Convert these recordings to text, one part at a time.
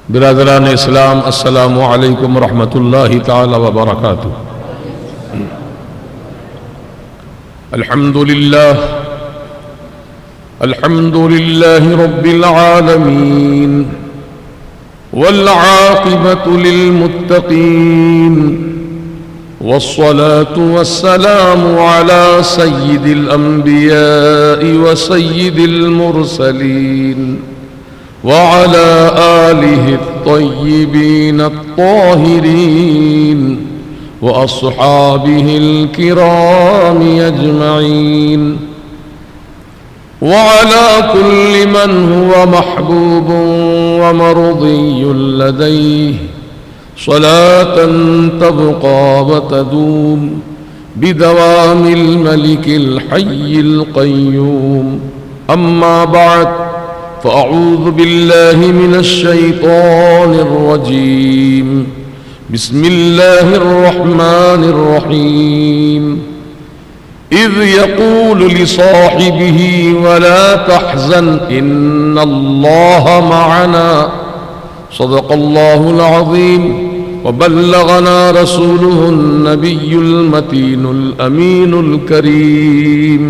برادران اسلام، السلام علیکم ورحمۃ اللہ تعالی وبرکاتہ۔ الحمد للہ رب العالمین والعاقبۃ للمتقین والصلاة والسلام على سید الانبیاء وسید المرسلین وعلى آلہ الطیبین الطاہرین وأصحابه الكرام أجمعين وعلى كل من هو محبوب ومرضي لديه صلاة تبقى وتدوم بدوام الملك الحي القيوم. أما بعد، فأعوذ بالله من الشيطان الرجيم. بسم الله الرحمن الرحيم. إذ يقول لصاحبه ولا تحزن إن الله معنا صدق الله العظيم وبلغنا رسوله النبي المتين الأمين الكريم.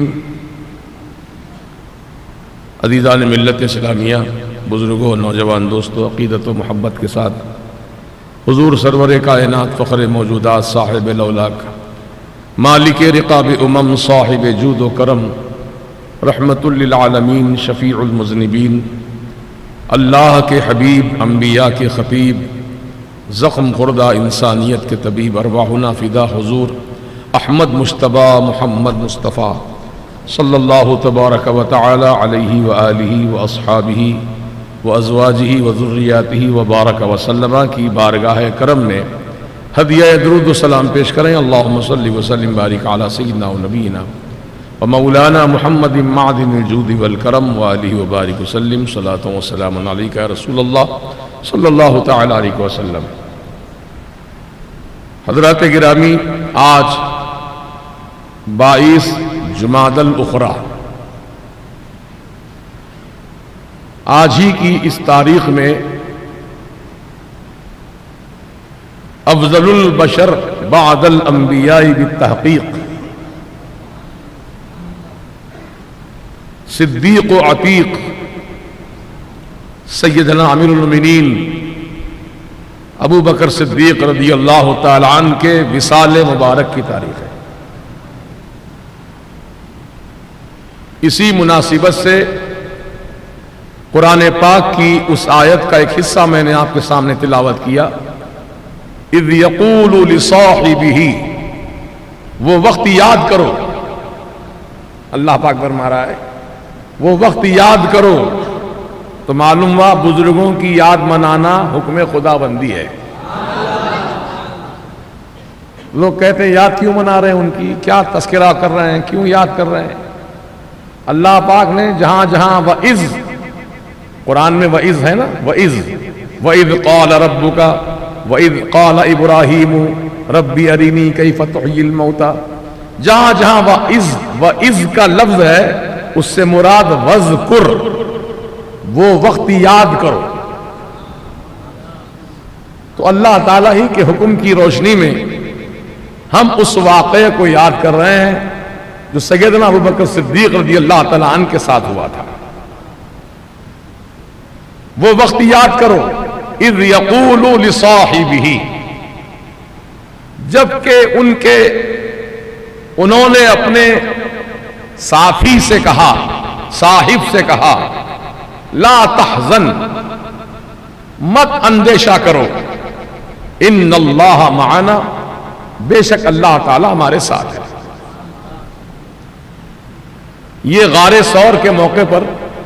عزیزان ملت اسلامیہ، بزرگوں، نوجوان دوستوں، عقیدت و محبت کے ساتھ حضور سرور کائنات، فخر موجودات، صاحب لولاک، مالک رقاب امم، صاحب جود و کرم، رحمت للعالمین، شفیع المذنبین، اللہ کے حبیب، انبیاء کے خطیب، زخم خوردہ انسانیت کے طبیب، ارواحنا فدا حضور احمد مجتبیٰ محمد مصطفیٰ صلی اللہ تبارک و تعالی علیہ وآلہ واصحابہ وازواجہ وذریاتہ وبارک وسلم کی بارگاہ کرم میں ہدیہ درود و سلام پیش کریں. اللہم صلی وسلم بارک علی سیدنا و نبینا و مولانا محمد معدن الجود والکرم وآلہ وبارک وسلم. صلاۃ و سلام علیک یا رسول اللہ صلی اللہ تعالی علیہ وسلم. حضرات گرامی، آج 22 جمادی الاخری، آج ہی کی اس تاریخ میں افضل البشر بعد الانبیاء بالتحقیق صدیق و عتیق سیدنا امیر المؤمنین ابو بکر صدیق رضی اللہ تعالی عنہ کے وصال مبارک کی تاریخ ہے. اسی مناسبت سے قرآن پاک کی اس آیت کا ایک حصہ میں نے آپ کے سامنے تلاوت کیا. اذ یقول لصاحبہ، وہ وقت یاد کرو، اللہ پاک فرما رہا ہے وہ وقت یاد کرو. تو معلوم ہوا بزرگوں کی یاد منانا حکم خدا بندی ہے. لوگ کہتے ہیں یاد کیوں منا رہے ہیں، ان کی کیا تذکرہ کر رہے ہیں، کیوں یاد کر رہے ہیں؟ اللہ پاک نے جہاں جہاں وَإِذْ، قرآن میں وَإِذْ ہے نا، وَإِذْ قَالَ رَبُّكَ وَإِذْ قَالَ إِبْرَاهِيمُ رَبِّ أَرِنِي كَيْفَ تُحْيِي الْمَوْتَى، جہاں جہاں وَإِذْ کا لفظ ہے اس سے مراد وَذْكُرْ، وہ وقت یاد کرو. تو اللہ تعالیٰ ہی کے حکم کی روشنی میں ہم اس واقعے کو یاد کر رہے ہیں جو سیدنا ابو بکر صدیق رضی اللہ تعالیٰ عنہ کے ساتھ ہوا تھا. وہ وقت یاد کرو اذ یقول لصاحبہ، جبکہ انہوں نے اپنے ساتھی سے کہا، صاحب سے کہا، لا تحزن، مت اندیشہ کرو، ان اللہ معنا، بے شک اللہ تعالیٰ ہمارے ساتھ ہے. یہ غار ثور کے موقع پر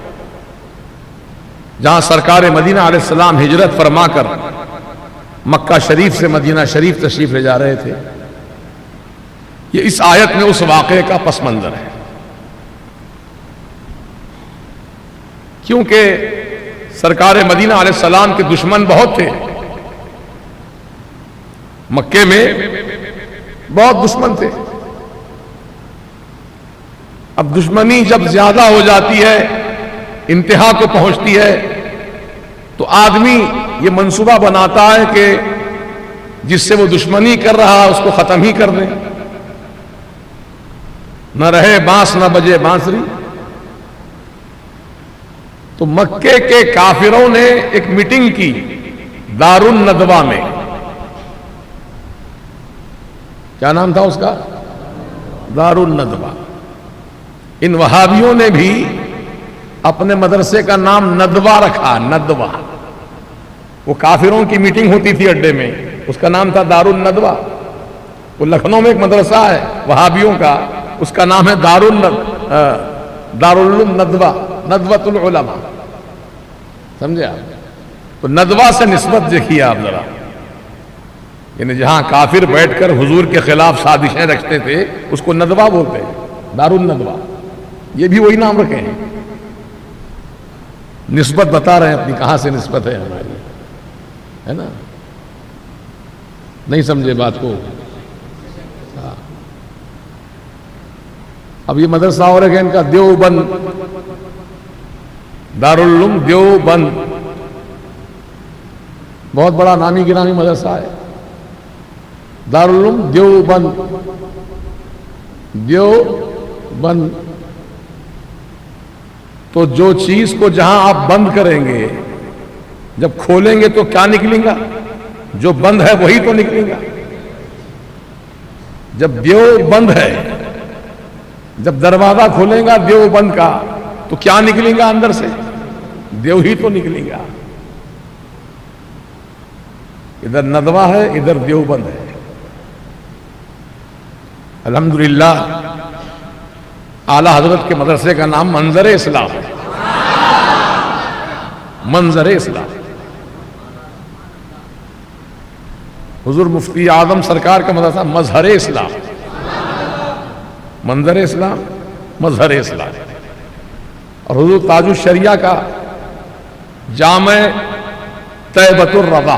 جہاں سرکار مدینہ علیہ السلام ہجرت فرما کر مکہ شریف سے مدینہ شریف تشریف لے جا رہے تھے، یہ اس آیت میں اس واقعے کا پس منظر ہے. کیونکہ سرکار مدینہ علیہ السلام کے دشمن بہت تھے، مکے میں بہت دشمن تھے. اب دشمنی جب زیادہ ہو جاتی ہے، انتہا کو پہنچتی ہے، تو آدمی یہ منصوبہ بناتا ہے کہ جس سے وہ دشمنی کر رہا اس کو ختم ہی کر دیں، نہ رہے بانس نہ بجے بانسری۔ تو مکے کے کافروں نے ایک میٹنگ کی دار الندوہ میں، کیا نام تھا اس کا؟ دار الندوہ۔ ان وہابیوں نے بھی اپنے مدرسے کا نام ندوہ رکھا، ندوہ۔ وہ کافروں کی میٹنگ ہوتی تھی اڈے میں، اس کا نام تھا دار الندوہ۔ وہ لکھنؤ میں ایک مدرسہ ہے وہابیوں کا، اس کا نام ہے دار الندوہ، ندوۃ العلماء، سمجھے آپ؟ تو ندوہ سے نسبت دیکھیے آپ ذرا، یعنی جہاں کافر بیٹھ کر حضور کے خلاف سازشیں رکھتے تھے اس کو ندوہ بولتے ہیں، دار الندوہ۔ یہ بھی وہی نام رکھے ہیں، نسبت بتا رہے ہیں اپنی، کہاں سے نسبت ہے ہماری، ہے نا؟ نہیں سمجھے بات کو؟ اب یہ مدرسہ اور ہے ان کا دیوبند، دارالعلوم دیوبند، بہت بڑا نامی گرامی مدرسہ ہے، دارالعلوم دیوبند، دیوبند۔ تو جو چیز کو جہاں آپ بند کریں گے جب کھولیں گے تو کیا نکلیں گا؟ جو بند ہے وہی تو نکلیں گا۔ جب دیوبند ہے، جب دروازہ کھولیں گا دیوبند کا تو کیا نکلیں گا اندر سے؟ دیو ہی تو نکلیں گا۔ ادھر ندوہ ہے، ادھر دیوبند ہے۔ الحمدللہ اعلی حضرت کے مدرسے کا نام منظر اسلام ہے، منظر اسلام۔ حضور مفتی اعظم سرکار کا مدرسہ مظہر اسلام، منظر اسلام، مظہر اسلام۔ اور حضور تاج الشریعہ کا جامع طیبۃ الرضا،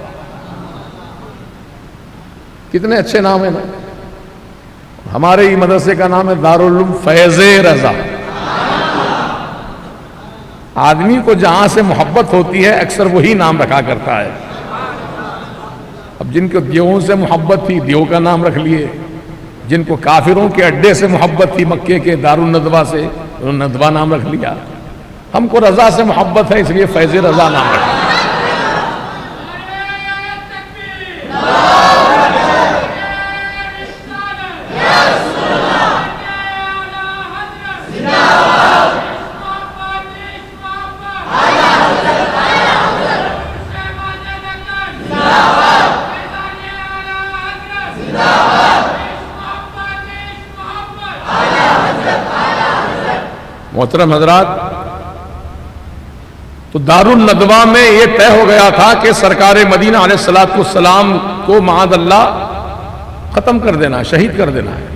کتنے اچھے نام ہیں نا۔ ہمارے ہی مدرسے کا نام ہے دارالعلوم فیض رضا۔ آدمی کو جہاں سے محبت ہوتی ہے اکثر وہی نام رکھا کرتا ہے۔ اب جن کو دیووں سے محبت تھی دیو کا نام رکھ لیے، جن کو کافروں کے اڈے سے محبت تھی مکے کے دارالندوہ سے، انہوں نے ندوہ نام رکھ لیا۔ ہم کو رضا سے محبت ہے اس لیے فیض رضا نام رکھا۔ محترم حضرات، تو دار الندوہ میں یہ طے ہو گیا تھا کہ سرکار مدینہ علیہ الصلوۃ والسلام کو معاذ اللہ ختم کر دینا، شہید کر دینا ہے۔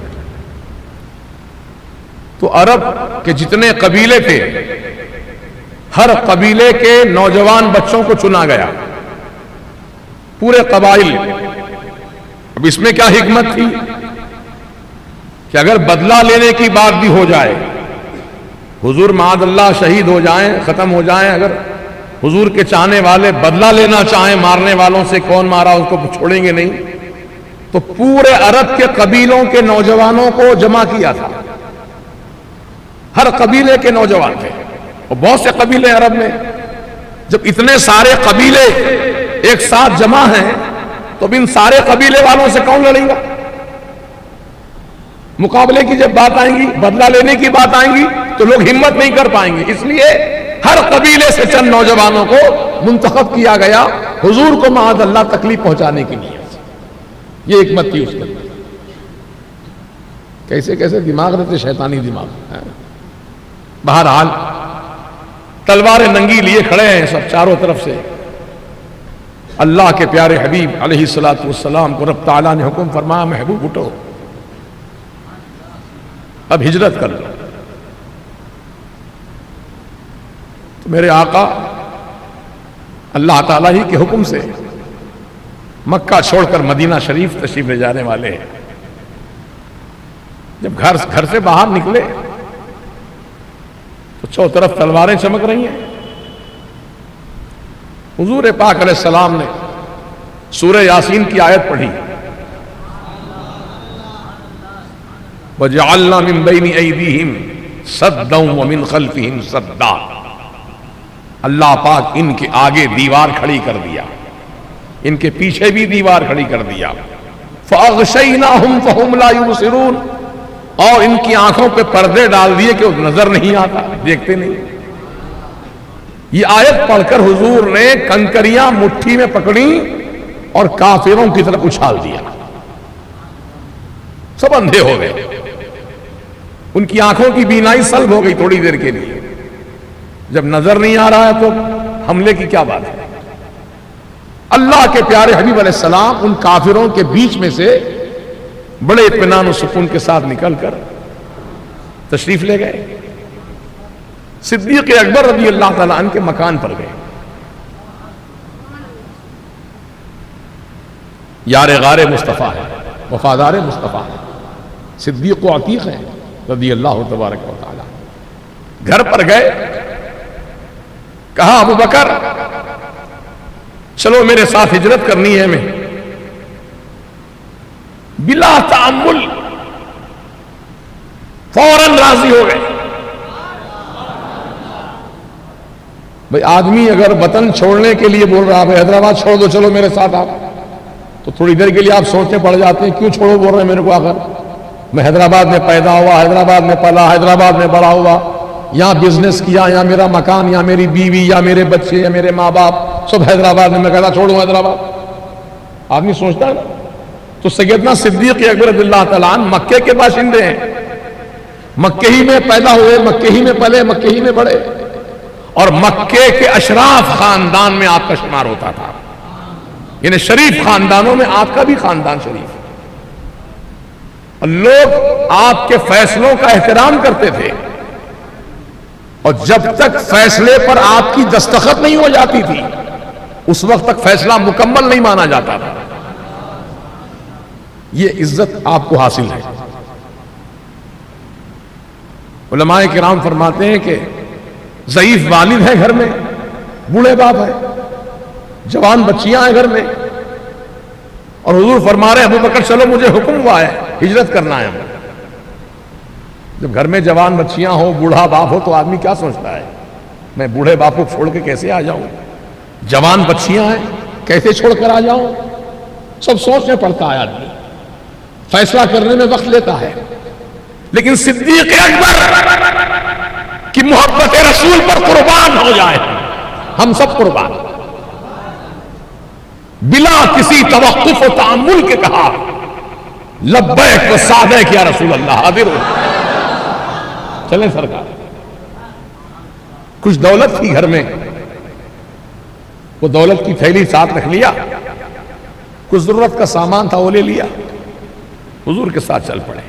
تو عرب کے جتنے قبیلے تھے ہر قبیلے کے نوجوان بچوں کو چنا گیا، پورے قبائل۔ اب اس میں کیا حکمت تھی کہ اگر بدلہ لینے کی بات بھی ہو جائے، حضور معاذ اللہ شہید ہو جائیں، ختم ہو جائیں، اگر حضور کے چاہنے والے بدلہ لینا چاہیں مارنے والوں سے، کون مارا اس کو چھوڑیں گے نہیں، تو پورے عرب کے قبیلوں کے نوجوانوں کو جمع کیا تھا۔ ہر قبیلے کے نوجوان تھے، اور بہت سے قبیلے عرب میں۔ جب اتنے سارے قبیلے ایک ساتھ جمع ہیں تو اب ان سارے قبیلے والوں سے کون لڑیں گا؟ مقابلے کی جب بات آئیں گی، بدلہ لینے کی بات آئیں گی تو لوگ ہمت نہیں کر پائیں گے۔ اس لیے ہر قبیلے سے چند نوجوانوں کو منتخب کیا گیا حضور کو معاذ اللہ تکلیف پہنچانے کے لیے۔ یہ حکمت تھی اس کے اندر۔ کیسے کیسے دماغ رہتے، شیطانی دماغ۔ بہرحال تلواریں ننگی لیے کھڑے ہیں سب چاروں طرف سے۔ اللہ کے پیارے حبیب علیہ الصلوۃ والسلام کو رب تعالیٰ نے حکم فرمایا، محبوب اٹھو، اب ہجرت کر لو۔ تو میرے آقا اللہ تعالیٰ ہی کے حکم سے مکہ چھوڑ کر مدینہ شریف تشریف لے جانے والے ہیں۔ جب گھر سے باہر نکلے تو چاروں طرف تلواریں چمک رہی ہیں۔ حضور پاک علیہ السلام نے سورہ یاسین کی آیت پڑھی، وَجَعَلْنَا مِن بَيْنِ أَيْدِيهِمْ سَدًّا وَمِن خَلْفِهِمْ سَدًّا، اللہ پاک ان کے آگے دیوار کھڑی کر دیا، ان کے پیچھے بھی دیوار کھڑی کر دیا، فَأَغْشَيْنَاهُمْ فَهُمْ لَا يُبْصِرُونَ، اور ان کی آنکھوں پہ پردے ڈال دیے کہ وہ نظر نہیں آتا، دیکھتے نہیں۔ یہ آیت پڑھ کر حضور نے کنکریاں مٹھی میں پکڑی اور کافروں کی طرف اچھال دیا، سب اندھے ہو گئے، ان کی آنکھوں کی بینائی سلب ہو گئی تھوڑی دیر کے لیے۔ جب نظر نہیں آ رہا ہے تو حملے کی کیا بات ہے؟ اللہ کے پیارے حبیب علیہ السلام ان کافروں کے بیچ میں سے بڑے اطمینان و سکون کے ساتھ نکل کر تشریف لے گئے، صدیق اکبر رضی اللہ تعالیٰ عنہ کے مکان پر گئے۔ یار غار مصطفیٰ ہے، وفادار مصطفیٰ ہے، صدیق و عتیق ہے رضی اللہ تبارک و تعالیٰ۔ گھر پر گئے، کہا ابو بکر چلو میرے ساتھ ہجرت کرنی ہے ہمیں۔ بلا تعمل فوراً راضی ہو گئے۔ بھئی آدمی اگر وطن چھوڑنے کے لیے بول رہا ہے حیدرآباد چھوڑ دو چلو میرے ساتھ آپ، تو تھوڑی دیر کے لیے آپ سوچنے پڑ جاتے ہیں کیوں چھوڑو بول رہے ہیں میرے کو، آخر میں حیدرآباد میں پیدا ہوا، حیدرآباد میں پلا، حیدرآباد میں بڑا ہوا، یہاں بزنس کیا، یہاں میرا مکان، یہاں میری بیوی یا میرے بچے یا میرے ماں باپ سب حیدرآباد میں کہتا چھوڑوں حیدرآباد، آدمی سوچتا ہے نا۔ تو سیدنا صدیق اکبر رضی اللہ تعالیٰ عنہ مکے کے باشندے ہیں، مکے ہی میں پیدا ہوئے، مکے ہی میں پلے، مکے ہی میں بڑے، اور مکے کے اشراف خاندان میں آپ کا شمار ہوتا تھا، یعنی شریف خاندانوں میں آپ کا بھی خاندان شریف، اور لوگ آپ کے فیصلوں کا احترام کرتے تھے، اور جب تک فیصلے پر آپ کی دستخط نہیں ہو جاتی تھی اس وقت تک فیصلہ مکمل نہیں مانا جاتا تھا۔ یہ عزت آپ کو حاصل ہے۔ علماء کرام فرماتے ہیں کہ ضعیف والد ہے گھر میں، بوڑھے باپ ہے، جوان بچیاں ہیں گھر میں، اور حضور فرما رہے ہیں ابو بکر چلو مجھے حکم ہوا ہے ہجرت کرنا ہے۔ جب گھر میں جوان بچیاں ہو، بوڑھا باپ ہو تو آدمی کیا سوچتا ہے میں بوڑھے باپ کو چھوڑ کے کیسے آ جاؤں، جوان بچیاں ہیں کیسے چھوڑ کر آ جاؤں، سب سوچنے پڑتا ہے، آدمی فیصلہ کرنے میں وقت لیتا ہے۔ لیکن صدیق اکبر کی محبت رسول پر قربان ہو جائے، ہم سب قربان، بلا کسی توقف و تعمل کے کہا لبیک و سعدیک یا رسول اللہ، حاضر ہو چلیں سرکار۔ کچھ دولت تھی گھر میں، وہ دولت کی تھیلی ساتھ رکھ لیا، کچھ ضرورت کا سامان تھا وہ لے لیا، حضور کے ساتھ چل پڑے۔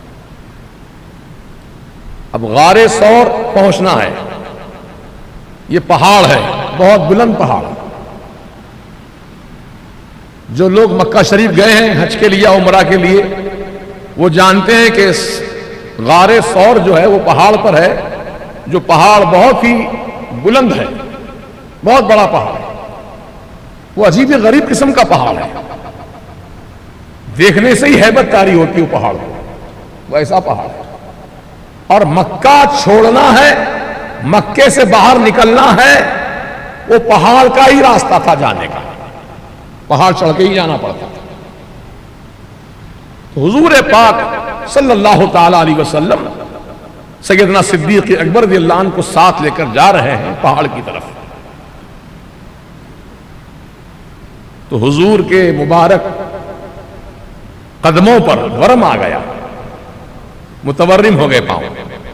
اب غار ثور پہنچنا ہے، یہ پہاڑ ہے، بہت بلند پہاڑ۔ جو لوگ مکہ شریف گئے ہیں حج کے لیے، عمرہ کے لیے، وہ جانتے ہیں کہ غار ثور جو ہے وہ پہاڑ پر ہے، جو پہاڑ بہت ہی بلند ہے، بہت بڑا پہاڑ ہے، وہ عجیب غریب قسم کا پہاڑ ہے، دیکھنے سے ہی ہیبت طاری ہوتی ہے وہ پہاڑ، وہ ایسا پہاڑ ہے۔ اور مکہ چھوڑنا ہے، مکے سے باہر نکلنا ہے، وہ پہاڑ کا ہی راستہ تھا جانے کا، پہاڑ چڑھ کے ہی جانا پڑتا تھا۔ تو حضور پاک صلی اللہ تعالی علیہ وسلم سیدنا صدیق اکبر رضی اللہ عنہ کو ساتھ لے کر جا رہے ہیں پہاڑ کی طرف۔ تو حضور کے مبارک قدموں پر ورم آ گیا، متورم ہو گئے پاؤں۔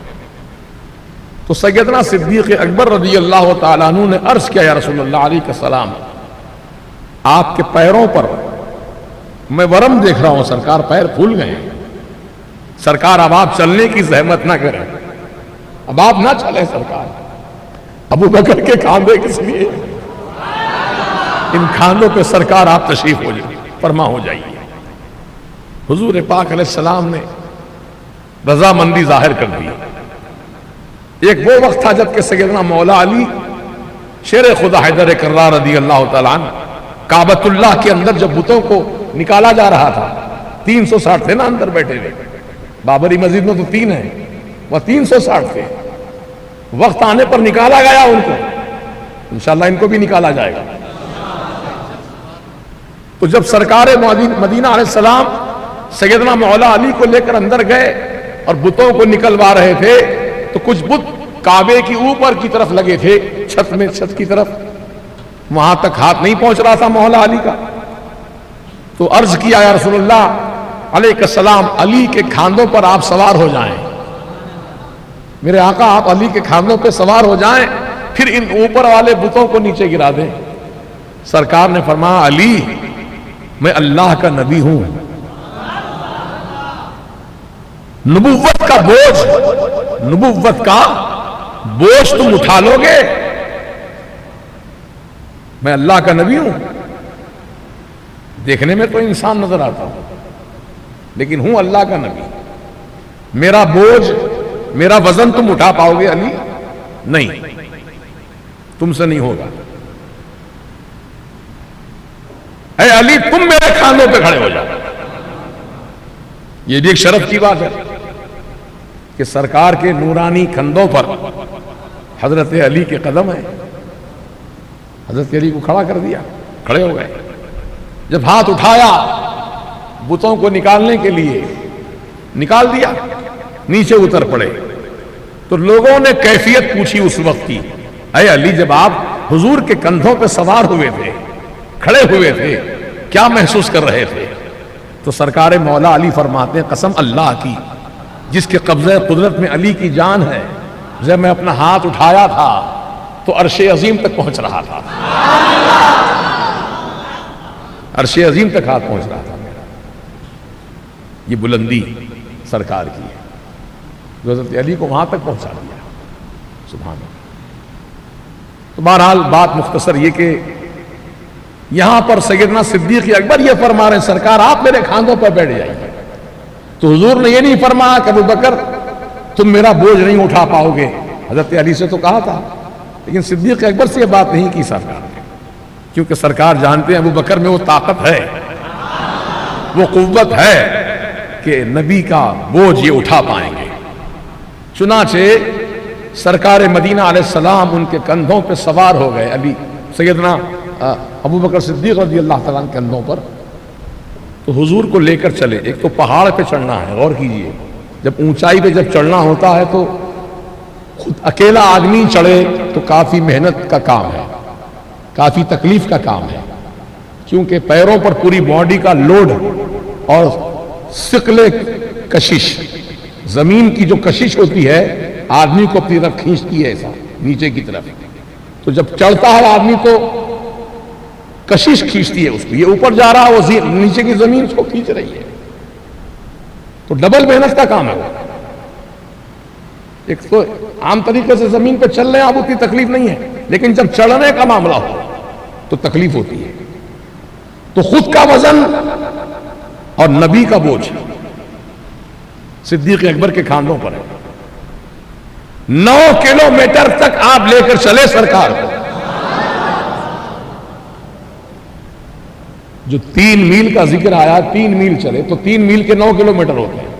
تو سیدنا صدیق اکبر رضی اللہ تعالیٰ عنہ نے عرض کیا یا رسول اللہ علیہ السلام، آپ کے پیروں پر میں ورم دیکھ رہا ہوں سرکار، پیر پھول گئے ہیں سرکار، اب آپ چلنے کی زحمت نہ کریں، اب آپ نہ چلیں سرکار۔ ابو بکر کے کاندھے کس لیے؟ ان کاندھوں پہ سرکار آپ تشریف ہو جائیے، فرما ہو جائیے۔ حضور پاک علیہ السلام نے رضامندی ظاہر کر دی۔ ایک وہ وقت تھا جب کہ سیدنا مولا علی شیر خدا حیدر کرار رضی اللہ تعالیٰ عنہ کعبۃ اللہ کے اندر جب بتوں کو نکالا جا رہا تھا، 360 تھے نا اندر بیٹھے ہوئے، بابری مسجد میں تو 3 ہیں، وہ 360 تھے، وقت آنے پر نکالا گیا ان کو، انشاءاللہ ان کو بھی نکالا جائے گا۔ تو جب سرکار مدینہ علیہ السلام سیدنا مولا علی کو لے کر اندر گئے اور بتوں کو نکلوا رہے تھے تو کچھ بت کعبے کی اوپر کی طرف لگے تھے، چھت کی طرف، وہاں تک ہاتھ نہیں پہنچ رہا تھا مولا علی کا۔ تو عرض کیا یا رسول اللہ علیہ السلام، علی کے کھاندوں پر آپ سوار ہو جائیں، میرے آقا آپ علی کے کھاندوں پہ سوار ہو جائیں، پھر ان اوپر والے بتوں کو نیچے گرا دیں۔ سرکار نے فرمایا علی میں اللہ کا نبی ہوں، نبوت کا بوجھ تم اٹھا لو گے، میں اللہ کا نبی ہوں، دیکھنے میں تو انسان نظر آتا ہوں لیکن ہوں اللہ کا نبی، میرا بوجھ میرا وزن تم اٹھا پاؤ گے علی؟ نہیں، تم سے نہیں ہوگا۔ اے علی تم میرے کھاندوں پہ کھڑے ہو جاؤ۔ یہ بھی ایک شرف کی بات ہے کہ سرکار کے نورانی کندھوں پر حضرت علی کے قدم ہیں، حضرت علی کو کھڑا کر دیا، کھڑے ہو گئے۔ جب ہاتھ اٹھایا بتوں کو نکالنے کے لیے، نکال دیا، نیچے اتر پڑے۔ تو لوگوں نے کیفیت پوچھی اس وقت کی، اے علی جب آپ حضور کے کندھوں پہ سوار ہوئے تھے، کھڑے ہوئے تھے، کیا محسوس کر رہے تھے؟ تو سرکار مولا علی فرماتے ہیں قسم اللہ کی جس کے قبضہ قدرت میں علی کی جان ہے، جب میں اپنا ہاتھ اٹھایا تھا تو عرش عظیم تک پہنچ رہا تھا، عرش عظیم تک ہاتھ پہنچ رہا تھا میرا۔ یہ بلندی سرکار کی ہے جو حضرت علی کو وہاں تک پہنچا دیا، سبحان اللہ۔ تو بہرحال بات مختصر یہ کہ یہاں پر سیدنا صدیق اکبر یہ فرما رہے ہیں سرکار آپ میرے کھاندوں پر بیٹھ جائیے۔ تو حضور نے یہ نہیں فرمایا کہ ابو بکر تم میرا بوجھ نہیں اٹھا پاؤ گے، حضرت علی سے تو کہا تھا، لیکن صدیق اکبر سے یہ بات نہیں کی سرکار نے، کیونکہ سرکار جانتے ہیں ابو بکر میں وہ طاقت ہے، وہ قوت ہے کہ نبی کا بوجھ یہ اٹھا پائیں گے۔ چنانچہ سرکار مدینہ علیہ السلام ان کے کندھوں پہ سوار ہو گئے، علی سیدنا ابو بکر صدیق رضی اللہ تعالیٰ عنہ کندھوں پر، تو حضور کو لے کر چلے۔ ایک تو پہاڑ پہ چڑھنا ہے، غور کیجئے، جب اونچائی پہ جب چڑھنا ہوتا ہے تو خود اکیلا آدمی چڑھے تو کافی محنت کا کام ہے، کافی تکلیف کا کام ہے، کیونکہ پیروں پر پوری باڈی کا لوڈ اور ثقل کشش، زمین کی جو کشش ہوتی ہے آدمی کو اپنی طرف کھینچتی ہے ایسا نیچے کی طرف، تو جب چڑھتا ہے آدمی تو کشش کھینچتی ہے اس کو، یہ اوپر جا رہا ہے وہ نیچے کی زمین اس کو کھینچ رہی ہے، تو ڈبل محنت کا کام ہے۔ ایک تو عام طریقے سے زمین پہ چل رہے ہیں آپ اتنی تکلیف نہیں ہے، لیکن جب چڑھنے کا معاملہ ہو تو تکلیف ہوتی ہے۔ تو خود کا وزن اور نبی کا بوجھ صدیق اکبر کے کھاندوں پر ہے۔ 9 کلومیٹر تک آپ لے کر چلے سرکار کو، جو 3 میل کا ذکر آیا 3 میل چلے تو 3 میل کے 9 کلومیٹر ہوتے ہیں۔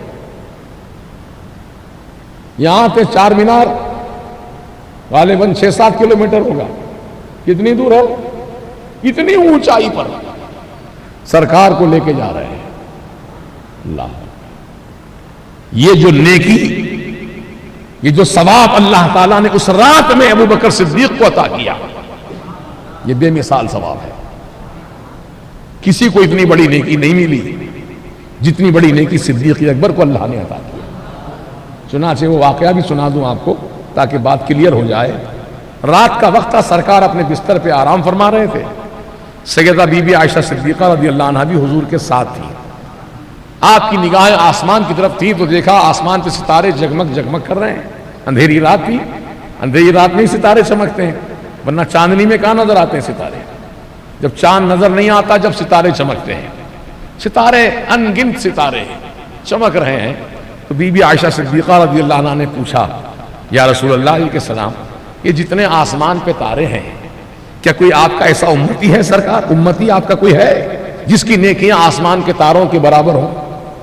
یہاں پہ 4 مینار غالباً 6-7 کلومیٹر ہوگا، کتنی دور ہے، اتنی اونچائی پر سرکار کو لے کے جا رہے ہیں۔ اللہ، یہ جو نیکی، یہ جو ثواب اللہ تعالیٰ نے اس رات میں ابو بکر صدیق کو عطا کیا، یہ بے مثال ثواب ہے۔ کسی کو اتنی بڑی نیکی نہیں ملی جتنی بڑی نیکی صدیق اکبر کو اللہ نے عطا کی۔ چنانچہ وہ واقعہ بھی سنا دوں آپ کو تاکہ بات کلیئر ہو جائے۔ رات کا وقت تھا، سرکار اپنے بستر پہ آرام فرما رہے تھے، سیدہ بی بی عائشہ صدیقہ رضی اللہ عنہا بھی حضور کے ساتھ تھی۔ آپ کی نگاہیں آسمان کی طرف تھی تو دیکھا آسمان پہ ستارے جگمگ جگمگ کر رہے ہیں، اندھیری رات تھی، اندھیری رات میں ستارے چمکتے ہیں، ورنہ چاندنی میں کہاں نظر آتے ہیں ستارے؟ جب چاند نظر نہیں آتا جب ستارے چمکتے ہیں، ستارے ان گنت ستارے چمک رہے ہیں۔ تو بی بی عائشہ صدیقہ رضی اللہ عنہ نے پوچھا یا رسول اللہ علیہ السلام، یہ جتنے آسمان پہ تارے ہیں کیا کوئی آپ کا ایسا امتی ہے سرکار؟ امتی آپ کا کوئی ہے جس کی نیکیاں آسمان کے تاروں کے برابر ہوں؟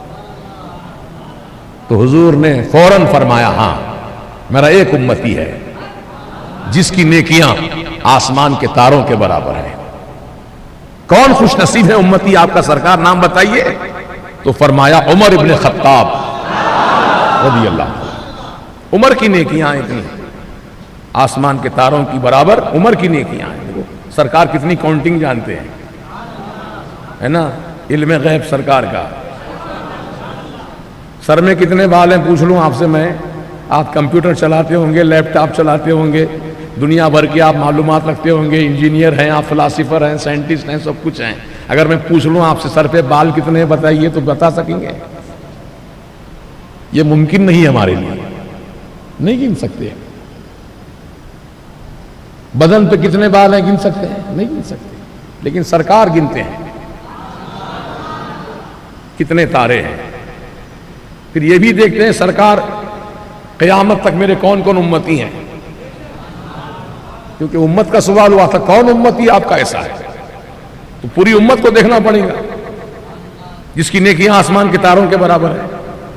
تو حضور نے فوراً فرمایا ہاں میرا ایک امتی ہے جس کی نیکیاں آسمان کے تاروں کے برابر ہیں۔ کون خوش نصیب ہے امتی آپ کا سرکار؟ نام بتائیے۔ تو فرمایا عمر ابن خطاب رضی اللہ عنہ۔ عمر کی نیکیاں اتنی آسمان کے تاروں کی برابر عمر کی نیکیاں ہیں۔ دیکھو سرکار کتنی کاؤنٹنگ جانتے ہیں، ہے نا؟ علم غیب سرکار کا۔ سر میں کتنے بال ہیں پوچھ لوں آپ سے میں؟ آپ کمپیوٹر چلاتے ہوں گے، لیپ ٹاپ چلاتے ہوں گے، دنیا بھر کی آپ معلومات رکھتے ہوں گے، انجینئر ہیں آپ، فلاسفر ہیں، سائنٹسٹ ہیں، سب کچھ ہیں۔ اگر میں پوچھ لوں آپ سے سر پہ بال کتنے بتائیے تو بتا سکیں گے؟ یہ ممکن نہیں ہے ہمارے لیے، نہیں گن سکتے۔ بدن پہ کتنے بال ہیں گن سکتے ہیں؟ نہیں گن سکتے، لیکن سرکار گنتے ہیں کتنے تارے ہیں۔ پھر یہ بھی دیکھتے ہیں سرکار قیامت تک میرے کون کون امتی ہیں، کیونکہ امت کا سوال ہوا تھا کون امتی آپ کا ایسا ہے، تو پوری امت کو دیکھنا پڑے گا جس کی نیکیاں آسمان کے تاروں کے برابر ہے۔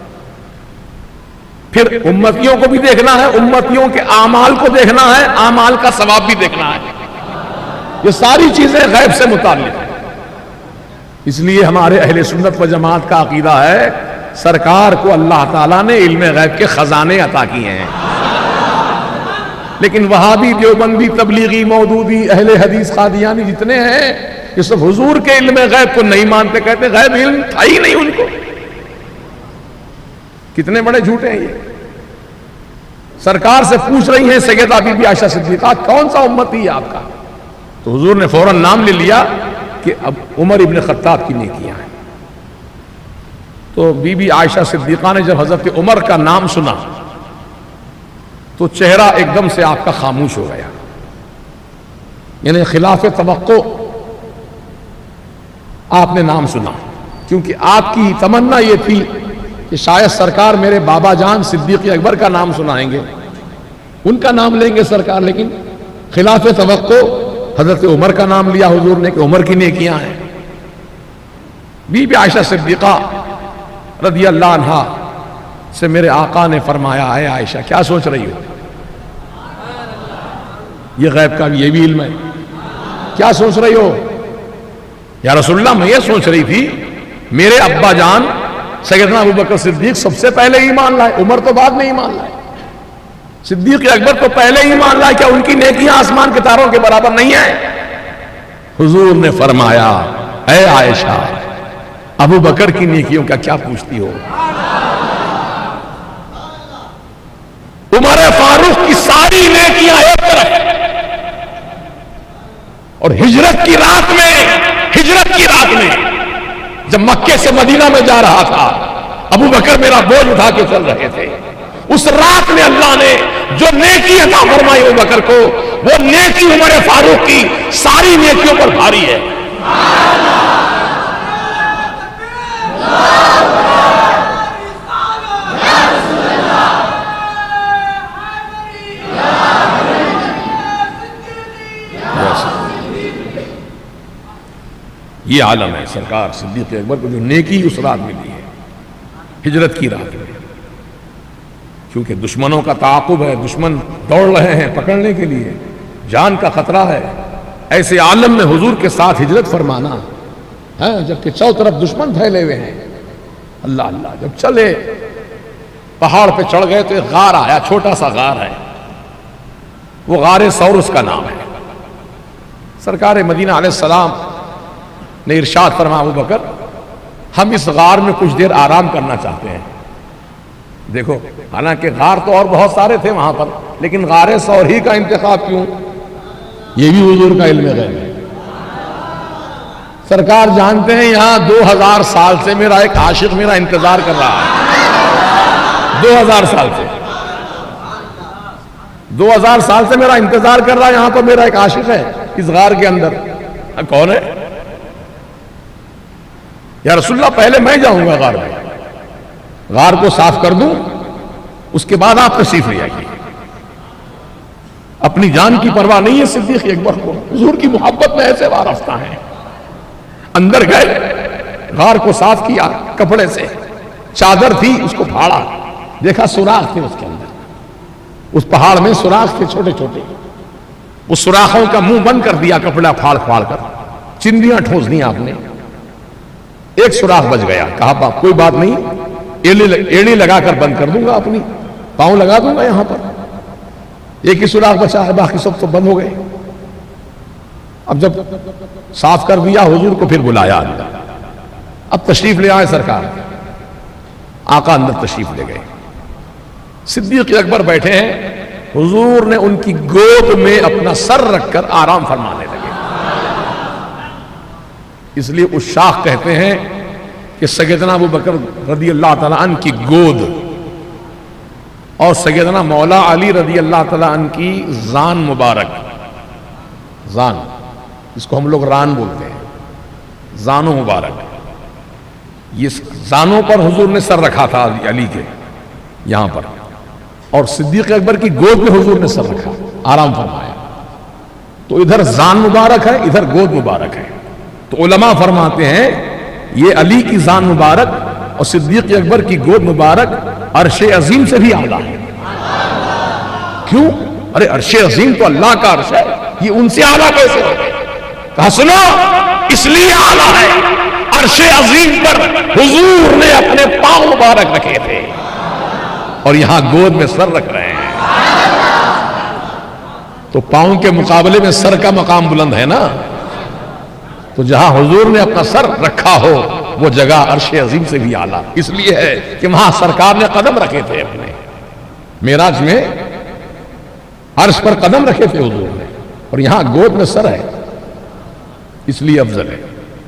پھر امتیوں کو بھی دیکھنا ہے، امتیوں کے اعمال کو دیکھنا ہے، اعمال کا ثواب بھی دیکھنا ہے۔ یہ ساری چیزیں غیب سے متعلق ہیں۔ اس لیے ہمارے اہل سنت و جماعت کا عقیدہ ہے سرکار کو اللہ تعالیٰ نے علم غیب کے خزانے عطا کیے ہیں، لیکن وہابی، دیوبندی، تبلیغی، مودودی، اہل حدیث، قادیانی جتنے ہیں یہ سب حضور کے علم غیب کو نہیں مانتے، کہتے غیب علم تھا ہی نہیں ان کو۔ کتنے بڑے جھوٹے ہیں یہ۔ سرکار سے پوچھ رہی ہیں سیدہ بی بی عائشہ صدیقہ کون سا امتی ہے آپ کا؟ تو حضور نے فوراً نام لے لیا کہ اب عمر ابن خطاب کی نیکیاں ہیں۔ تو بی بی عائشہ صدیقہ نے جب حضرت عمر کا نام سنا تو چہرہ ایک دم سے آپ کا خاموش ہو گیا، یعنی خلاف توقع آپ نے نام سنا، کیونکہ آپ کی تمنا یہ تھی کہ شاید سرکار میرے بابا جان صدیق اکبر کا نام سنائیں گے، ان کا نام لیں گے سرکار، لیکن خلاف توقع حضرت عمر کا نام لیا حضور نے کہ عمر کی نیکیاں ہیں۔ بی بی عائشہ صدیقہ رضی اللہ عنہا سے میرے آقا نے فرمایا اے عائشہ کیا سوچ رہی ہو؟ یہ غیب کا یہ بھی علم ہے، کیا سوچ رہی ہو؟ یا رسول اللہ میں یہ سوچ رہی تھی میرے ابا جان سیدنا ابوبکر صدیق سب سے پہلے ایمان لائے، عمر تو بعد میں ایمان لائے، صدیق اکبر تو پہلے ایمان لائے، کیا ان کی نیکیاں آسمان کے تاروں کے برابر نہیں ہیں؟ حضور نے فرمایا اے عائشہ ابو بکر کی نیکیوں کا کیا پوچھتی ہو؟ عمر فاروق کی ساری نیکیاں ایک طرف، اور ہجرت کی رات میں جب مکے سے مدینہ میں جا رہا تھا ابو بکر میرا بوجھ اٹھا کے چل رہے تھے، اس رات میں اللہ نے جو نیکی عطا فرمائی ابو بکر کو، وہ نیکی عمر فاروق کی ساری نیکیوں پر بھاری ہے۔ یہ عالم ہے سرکار صدیق اکبر کو جو نیکی اس رات میں دی ہے، ہجرت کی رات میں، کیونکہ دشمنوں کا تعاقب ہے، دشمن دوڑ رہے ہیں پکڑنے کے لیے، جان کا خطرہ ہے، ایسے عالم میں حضور کے ساتھ ہجرت فرمانا ہے جبکہ چاروں طرف دشمن پھیلے ہوئے ہیں۔ اللہ اللہ، جب چلے پہاڑ پہ چڑھ گئے تو ایک غار آیا، چھوٹا سا غار ہے، وہ غار ثور اس کا نام ہے۔ سرکار مدینہ علیہ السلام نے ارشاد فرمایا ابو بکر ہم اس غار میں کچھ دیر آرام کرنا چاہتے ہیں۔ دیکھو حالانکہ غار تو اور بہت سارے تھے وہاں پر، لیکن غار ثور ہی کا انتخاب کیوں؟ یہ بھی حضور کا علم غیب ہے۔ سرکار جانتے ہیں یہاں 2000 سال سے میرا ایک عاشق میرا انتظار کر رہا ہے، 2000 سال سے 2000 سال سے میرا انتظار کر رہا ہے، یہاں تو میرا ایک عاشق ہے اس غار کے اندر۔ کون ہے؟ یا رسول اللہ پہلے میں جاؤں گا غار میں، غار کو صاف کر دوں، اس کے بعد آپ تشریف لے آئیے۔ اپنی جان کی پرواہ نہیں ہے صدیق اکبر کو، حضور کی محبت میں ایسے وارفتہ ہیں۔ اندر گئے، غار کو صاف کیا کپڑے سے، چادر تھی اس کو پھاڑا، دیکھا سوراخ تھے اس کے اندر، اس پہاڑ میں سوراخ تھے چھوٹے چھوٹے، اس سوراخوں کا منہ بند کر دیا کپڑا پھاڑ پھاڑ کر، چندیاں ٹھوس دیا آپ نے، ایک سوراخ بچ گیا، کہا باپ کوئی بات نہیں، ایڑی لگا کر بند کر دوں گا، اپنی پاؤں لگا دوں گا یہاں پر، ایک ہی سوراخ بچا ہے، باقی سب تو بند ہو گئے۔ اب جب صاف کر دیا حضور کو پھر بلایا اندر، اب تشریف لے آئے سرکار، آقا اندر تشریف لے گئے، صدیق اکبر بیٹھے ہیں، حضور نے ان کی گود میں اپنا سر رکھ کر آرام فرمانے لگے۔ اس لیے اس شاخ کہتے ہیں کہ سیدنا ابو بکر رضی اللہ تعالیٰ عنہ کی گود اور سیدنا مولا علی رضی اللہ تعالیٰ عنہ کی زان مبارک، زان اس کو ہم لوگ ران بولتے ہیں، زانو مبارک، یہ زانوں پر حضور نے سر رکھا تھا علی کے یہاں پر، اور صدیق اکبر کی گود میں حضور نے سر رکھا، آرام فرمایا، تو ادھر زان مبارک ہے ادھر گود مبارک ہے، تو علماء فرماتے ہیں یہ علی کی زان مبارک اور صدیق اکبر کی گود مبارک عرش عظیم سے بھی اعلیٰ ہے۔ کیوں؟ ارے عرش عظیم تو اللہ کا عرش ہے، یہ ان سے اعلیٰ کیسے ہو گئے؟ کہا سنو، اس لیے اعلیٰ ہے، عرش عظیم پر حضور نے اپنے پاؤں مبارک رکھے تھے اور یہاں گود میں سر رکھ رہے ہیں، تو پاؤں کے مقابلے میں سر کا مقام بلند ہے نا، تو جہاں حضور نے اپنا سر رکھا ہو وہ جگہ عرش عظیم سے بھی اعلیٰ، اس لیے ہے کہ وہاں سرکار نے قدم رکھے تھے، اپنے معراج میں عرش پر قدم رکھے تھے حضور نے، اور یہاں گود میں سر ہے، اس لیے افضل ہے۔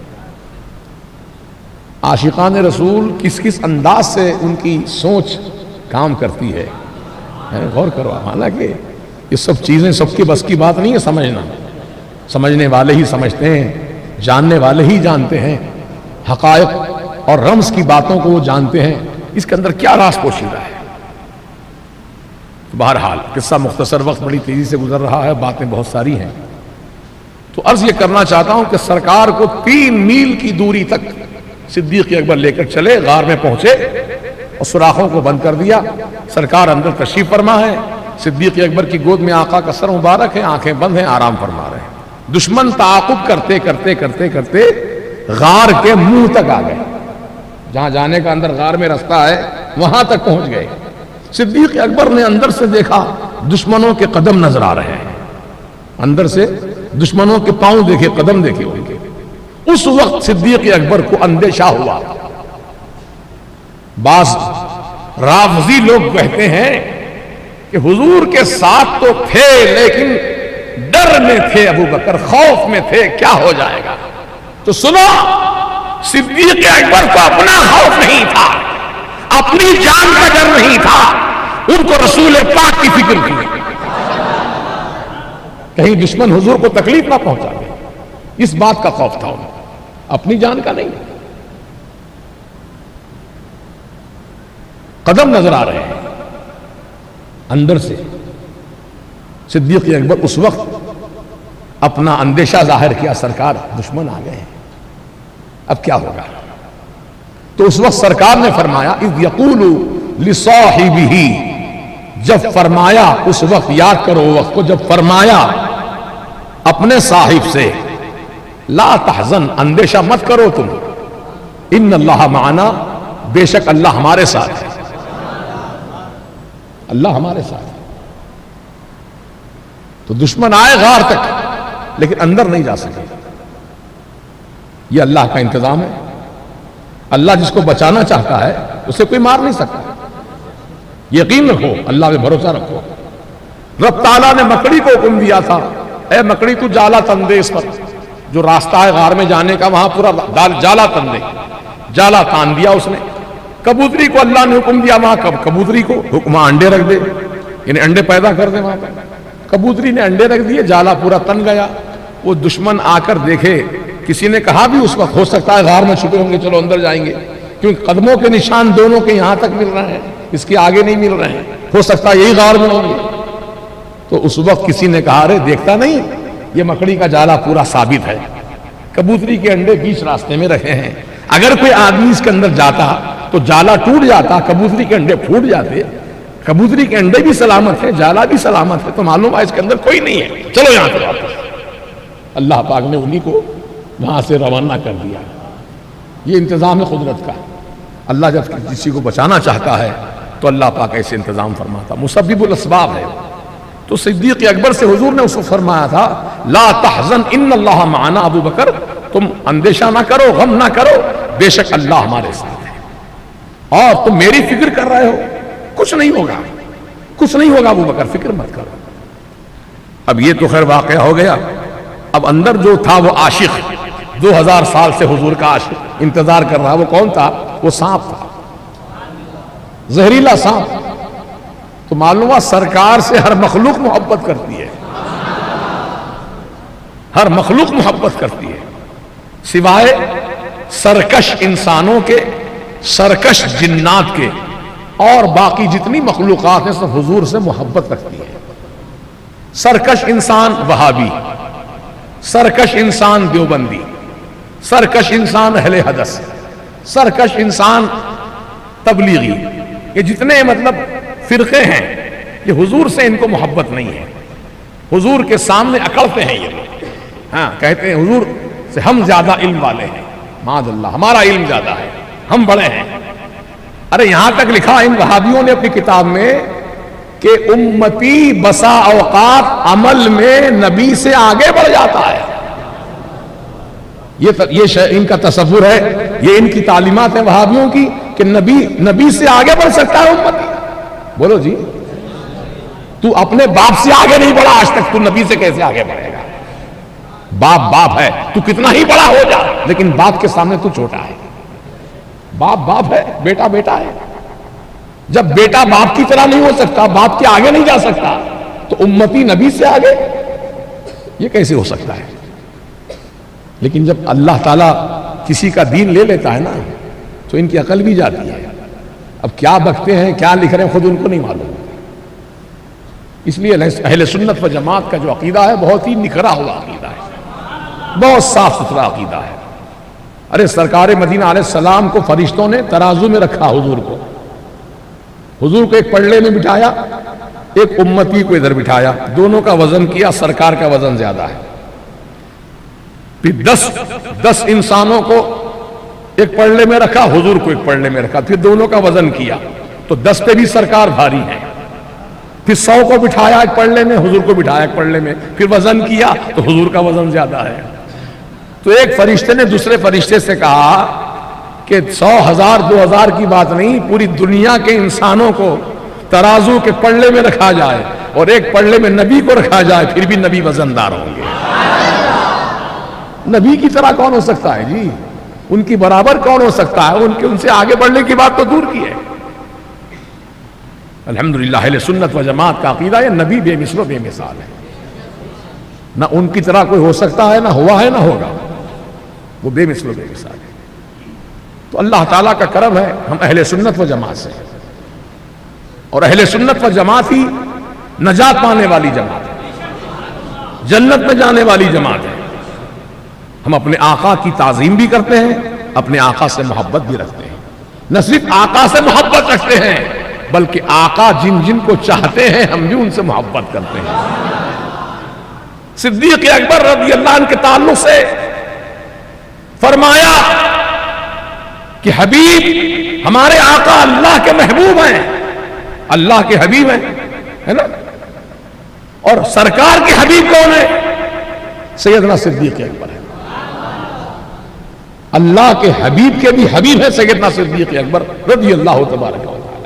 عاشقان رسول کس کس انداز سے ان کی سوچ کام کرتی ہے، غور کرو، حالانکہ یہ سب چیزیں سب کی بس کی بات نہیں ہے سمجھنا، سمجھنے والے ہی سمجھتے ہیں، جاننے والے ہی جانتے ہیں، حقائق اور رمز کی باتوں کو وہ جانتے ہیں، اس کے اندر کیا راز پوشیدہ ہے۔ بہرحال قصہ مختصر، وقت بڑی تیزی سے گزر رہا ہے، باتیں بہت ساری ہیں، تو عرض یہ کرنا چاہتا ہوں کہ سرکار کو 3 میل کی دوری تک صدیق اکبر لے کر چلے، غار میں پہنچے اور سوراخوں کو بند کر دیا، سرکار اندر تشریف فرما ہے، صدیق اکبر کی گود میں آقا کا سر مبارک ہے، آنکھیں بند ہیں، آرام فرما رہے ہیں۔ دشمن تعاقب کرتے کرتے کرتے کرتے غار کے منہ تک آ گئے، جہاں جانے کا اندر غار میں رستہ ہے وہاں تک پہنچ گئے۔ صدیق اکبر نے اندر سے دیکھا دشمنوں کے قدم نظر آ رہے ہیں، اندر سے دشمنوں کے پاؤں دیکھے، قدم دیکھے ان کے۔ اس وقت صدیق اکبر کو اندیشہ ہوا۔ بعض رافضی لوگ کہتے ہیں کہ حضور کے ساتھ تو تھے لیکن ڈر میں تھے، ابو بکر خوف میں تھے، کیا ہو جائے گا؟ تو سنو، صدیق اکبر کو اپنا خوف نہیں تھا، اپنی جان کا ڈر نہیں تھا، ان کو رسول پاک کی فکر تھی، کہیں دشمن حضور کو تکلیف نہ پہنچا دے، اس بات کا خوف تھا انہیں، اپنی جان کا نہیں۔ قدم نظر آ رہے ہیں اندر سے۔ صدیق اکبر اس وقت اپنا اندیشہ ظاہر کیا، سرکار دشمن آ گئے ہیں، اب کیا ہوگا؟ تو اس وقت سرکار نے فرمایا اذ یقول لصاحبہ، جب فرمایا، اس وقت یاد کرو وقت کو، جب فرمایا اپنے صاحب سے لا تحزن، اندیشہ مت کرو تم، ان اللہ معنا، بے شک اللہ ہمارے ساتھ ہے، اللہ ہمارے ساتھ ہے۔ تو دشمن آئے غار تک لیکن اندر نہیں جا سکے، یہ اللہ کا انتظام ہے، اللہ جس کو بچانا چاہتا ہے اسے کوئی مار نہیں سکتا، یقین رکھو، اللہ پہ بھروسہ رکھو۔ رب تعالیٰ نے مکڑی کو حکم دیا تھا، اے مکڑی تو جالا تن دے، اس پر جو راستہ ہے غار میں جانے کا وہاں پورا جالا تن دے، جالا تان دیا اس نے۔ کبوتری کو اللہ نے حکم دیا وہاں کبوتری کو وہاں انڈے رکھ دے، یعنی انڈے پیدا کر دے وہاں پر۔ کبوتری نے انڈے رکھ دیے، جالا پورا تن گیا۔ وہ دشمن آ کر دیکھے، کسی نے کہا بھی اس وقت ہو سکتا ہے غار میں چھپے ہوں گے، چلو اندر جائیں گے، کیونکہ قدموں کے نشان دونوں کے یہاں تک مل رہے ہیں، اس کے آگے نہیں مل رہے ہیں، ہو سکتا ہے یہی غار میں ہوں گے۔ تو تو اس وقت کسی نے کہا رے دیکھتا نہیں یہ مکڑی کا جالا پورا ثابت ہے، کبوتری کے انڈے بیچ راستے میں رکھے ہیں، اگر کوئی آدمی اس کے اندر جاتا تو جالا ٹوٹ جاتا، کبوتری کے انڈے پھوٹ جاتے، کبوتری کے انڈے بھی سلامت ہے، جالا بھی سلامت ہے، تو معلوم ہے اس کے اندر کوئی نہیں ہے، چلو یہاں سے واپس۔ اللہ پاک نے انہی کو وہاں سے روانہ کر دیا۔ یہ انتظام ہے قدرت کا۔ اللہ جب کسی کو بچانا چاہتا ہے تو اللہ پاک ایسے انتظام فرماتا، مسبب الاسباب ہے۔ تو صدیق اکبر سے حضور نے اس کو فرمایا تھا لا تحزن ان اللہ معنا، ابو بکر تم اندیشہ نہ کرو، غم نہ کرو، بے شک اللہ ہمارے ساتھ ہے، اور تم میری فکر کر رہے ہو، کچھ نہیں ہوگا، کچھ نہیں ہوگا ابو بکر، فکر مت کرو۔ اب یہ تو خیر واقعہ ہو گیا۔ اب اندر جو تھا وہ عاشق، 2000 سال سے حضور کا عاشق انتظار کر رہا، وہ کون تھا؟ وہ سانپ تھا، زہریلا سانپ۔ تو معلوم ہوا سرکار سے ہر مخلوق محبت کرتی ہے، ہر مخلوق محبت کرتی ہے، سوائے سرکش انسانوں کے، سرکش جنات کے، اور باقی جتنی مخلوقات ہیں سب حضور سے محبت رکھتی ہے۔ سرکش انسان وہابی، سرکش انسان دیوبندی، سرکش انسان اہل حدث، سرکش انسان تبلیغی، یہ جتنے مطلب فرقے ہیں یہ حضور سے ان کو محبت نہیں ہے، حضور کے سامنے اکڑتے ہیں یہ لوگ، ہاں کہتے ہیں حضور سے ہم زیادہ علم والے ہیں، معاذ اللہ ہمارا علم زیادہ ہے، ہم بڑے ہیں۔ ارے یہاں تک لکھا ان وہابیوں نے اپنی کتاب میں کہ امتی بسا اوقات عمل میں نبی سے آگے بڑھ جاتا ہے۔ یہ ان کا تصور ہے، یہ ان کی تعلیمات ہیں وہابیوں کی کہ نبی سے آگے بڑھ سکتا ہے امتی۔ بولو جی، تو اپنے باپ سے آگے نہیں بڑھا آج تک، تو نبی سے کیسے آگے بڑھے گا؟ باپ باپ ہے، تو کتنا ہی بڑا ہو جا لیکن باپ کے سامنے تو چھوٹا ہے۔ باپ باپ ہے، بیٹا بیٹا ہے۔ جب بیٹا باپ کی طرح نہیں ہو سکتا، باپ کے آگے نہیں جا سکتا، تو امتی نبی سے آگے یہ کیسے ہو سکتا ہے؟ لیکن جب اللہ تعالیٰ کسی کا دین لے لیتا ہے نا تو ان کی عقل بھی جاتی ہے۔ اب کیا بکتے ہیں، کیا لکھ رہے ہیں، خود ان کو نہیں معلوم۔ اس لیے اہل سنت و جماعت کا جو عقیدہ ہے بہت ہی نکھرا ہوا عقیدہ ہے، بہت صاف ستھرا عقیدہ ہے۔ ارے سرکار مدینہ علیہ السلام کو فرشتوں نے ترازو میں رکھا، حضور کو ایک پلڑے میں بٹھایا، ایک امتی کو ادھر بٹھایا، دونوں کا وزن کیا، سرکار کا وزن زیادہ ہے۔ پھر 10 انسانوں کو ایک پلڑے میں رکھا، حضور کو ایک پلڑے میں رکھا، پھر دونوں کا وزن کیا تو 10 پہ بھی سرکار بھاری ہے۔ پھر 100 کو بٹھایا ایک پلڑے میں، حضور کو بٹھایا ایک پلڑے میں، پھر وزن کیا تو حضور کا وزن زیادہ ہے۔ تو ایک فرشتے نے دوسرے فرشتے سے کہا کہ 100 1000 2000 کی بات نہیں، پوری دنیا کے انسانوں کو ترازو کے پلڑے میں رکھا جائے اور ایک پلڑے میں نبی کو رکھا جائے، پھر بھی نبی وزندار ہوں گے۔ نبی کی طرح کون ہو سکتا ہے جی؟ ان کی برابر کون ہو سکتا ہے؟ ان سے آگے بڑھنے کی بات تو دور کی ہے۔ الحمدللہ اہل سنت و جماعت کا عقیدہ ہے نبی بے مثل و بے مثال ہے، نہ ان کی طرح کوئی ہو سکتا ہے، نہ ہوا ہے، نہ ہوگا، وہ بے مثل و بے مثال ہے۔ تو اللہ تعالیٰ کا کرم ہے ہم اہل سنت و جماعت سے، اور اہل سنت و جماعت ہی نجات پانے والی جماعت ہے، جنت میں جانے والی جماعت ہے۔ ہم اپنے آقا کی تعظیم بھی کرتے ہیں، اپنے آقا سے محبت بھی رکھتے ہیں، نہ صرف آقا سے محبت رکھتے ہیں بلکہ آقا جن جن کو چاہتے ہیں ہم بھی ان سے محبت کرتے ہیں۔ صدیق اکبر رضی اللہ عنہ کے تعلق سے فرمایا کہ حبیب ہمارے آقا اللہ کے محبوب ہیں، اللہ کے حبیب ہیں، ہے نا؟ اور سرکار کے حبیب کون ہے؟ سیدنا صدیق اکبر ہے۔ اللہ کے حبیب کے بھی حبیب ہے سیدنا صدیق اکبر رضی اللہ تبارک و تعالی۔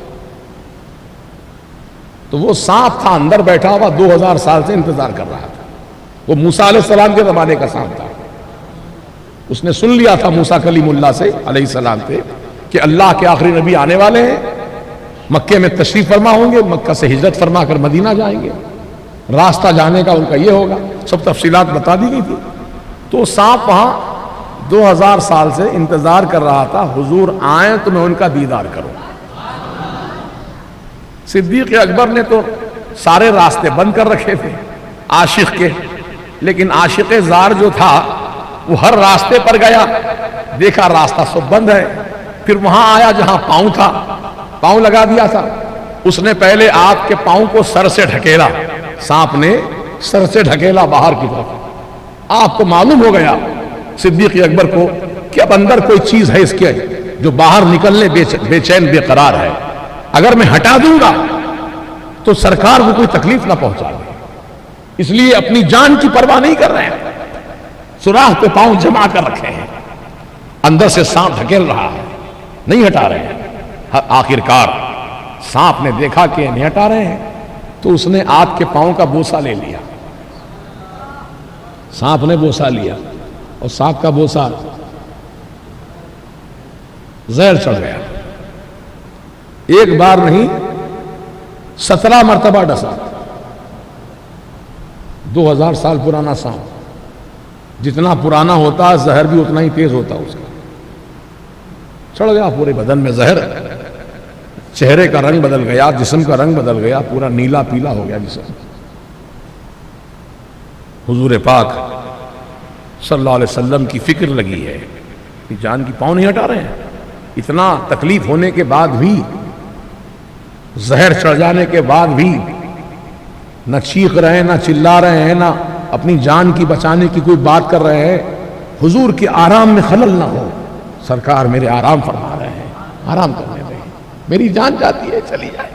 تو وہ سانپ تھا اندر بیٹھا ہوا، 2000 سال سے انتظار کر رہا تھا۔ وہ موسیٰ علیہ السلام کے زمانے کا سانپ تھا۔ اس نے سن لیا تھا موسیٰ کلیم اللہ سے علیہ السلام سے کہ اللہ کے آخری نبی آنے والے ہیں، مکے میں تشریف فرما ہوں گے، مکہ سے ہجرت فرما کر مدینہ جائیں گے، راستہ جانے کا ان کا یہ ہوگا، سب تفصیلات بتا دی گئی تھی۔ تو سانپ وہاں 2000 سال سے انتظار کر رہا تھا، حضور آئیں تو میں ان کا دیدار کروں۔ صدیق اکبر نے تو سارے راستے بند کر رکھے تھے عاشق کے، لیکن عاشق زار جو تھا وہ ہر راستے پر گیا، دیکھا راستہ سب بند ہے، پھر وہاں آیا جہاں پاؤں تھا، پاؤں لگا دیا تھا، اس نے پہلے آپ کے پاؤں کو سر سے ڈھکیلا، سانپ نے سر سے ڈھکیلا باہر کی طرف۔ آپ کو معلوم ہو گیا صدیق اکبر کو کہ اب اندر کوئی چیز ہے اس کے جو باہر نکلنے بے چین بے قرار ہے، اگر میں ہٹا دوں گا تو سرکار کو کوئی تکلیف نہ پہنچا دے، اس لیے اپنی جان کی پرواہ نہیں کر رہے ہیں، سوراخ پہ پاؤں جما کر رکھے ہیں، اندر سے سانپ ڈھکیل رہا ہے، نہیں ہٹا رہے ہیں۔ آخر کار سانپ نے دیکھا کہ نہیں ہٹا رہے ہیں تو اس نے آپ کے پاؤں کا بوسہ لے لیا، سانپ نے بوسہ لیا اور سانپ کا بوسہ زہر چڑھ گیا، ایک بار نہیں 17 مرتبہ ڈسا، 2000 سال پرانا سانپ، جتنا پرانا ہوتا زہر بھی اتنا ہی تیز ہوتا اس کا، چڑھ گیا پورے بدن میں زہر، چہرے کا رنگ بدل گیا، جسم کا رنگ بدل گیا، پورا نیلا پیلا ہو گیا جسم۔ حضور پاک صلی اللہ علیہ وسلم کی فکر لگی ہے کہ جان کی پاؤں نہیں ہٹا رہے ہیں، اتنا تکلیف ہونے کے بعد بھی، زہر چڑھ جانے کے بعد بھی نہ چیخ رہے ہیں، نہ چلا رہے ہیں، نہ اپنی جان کی بچانے کی کوئی بات کر رہے ہیں، حضور کے آرام میں خلل نہ ہو، سرکار میرے آرام فرما رہے ہیں، آرام کرنے دیں، میری جان جاتی ہے چلی جائے،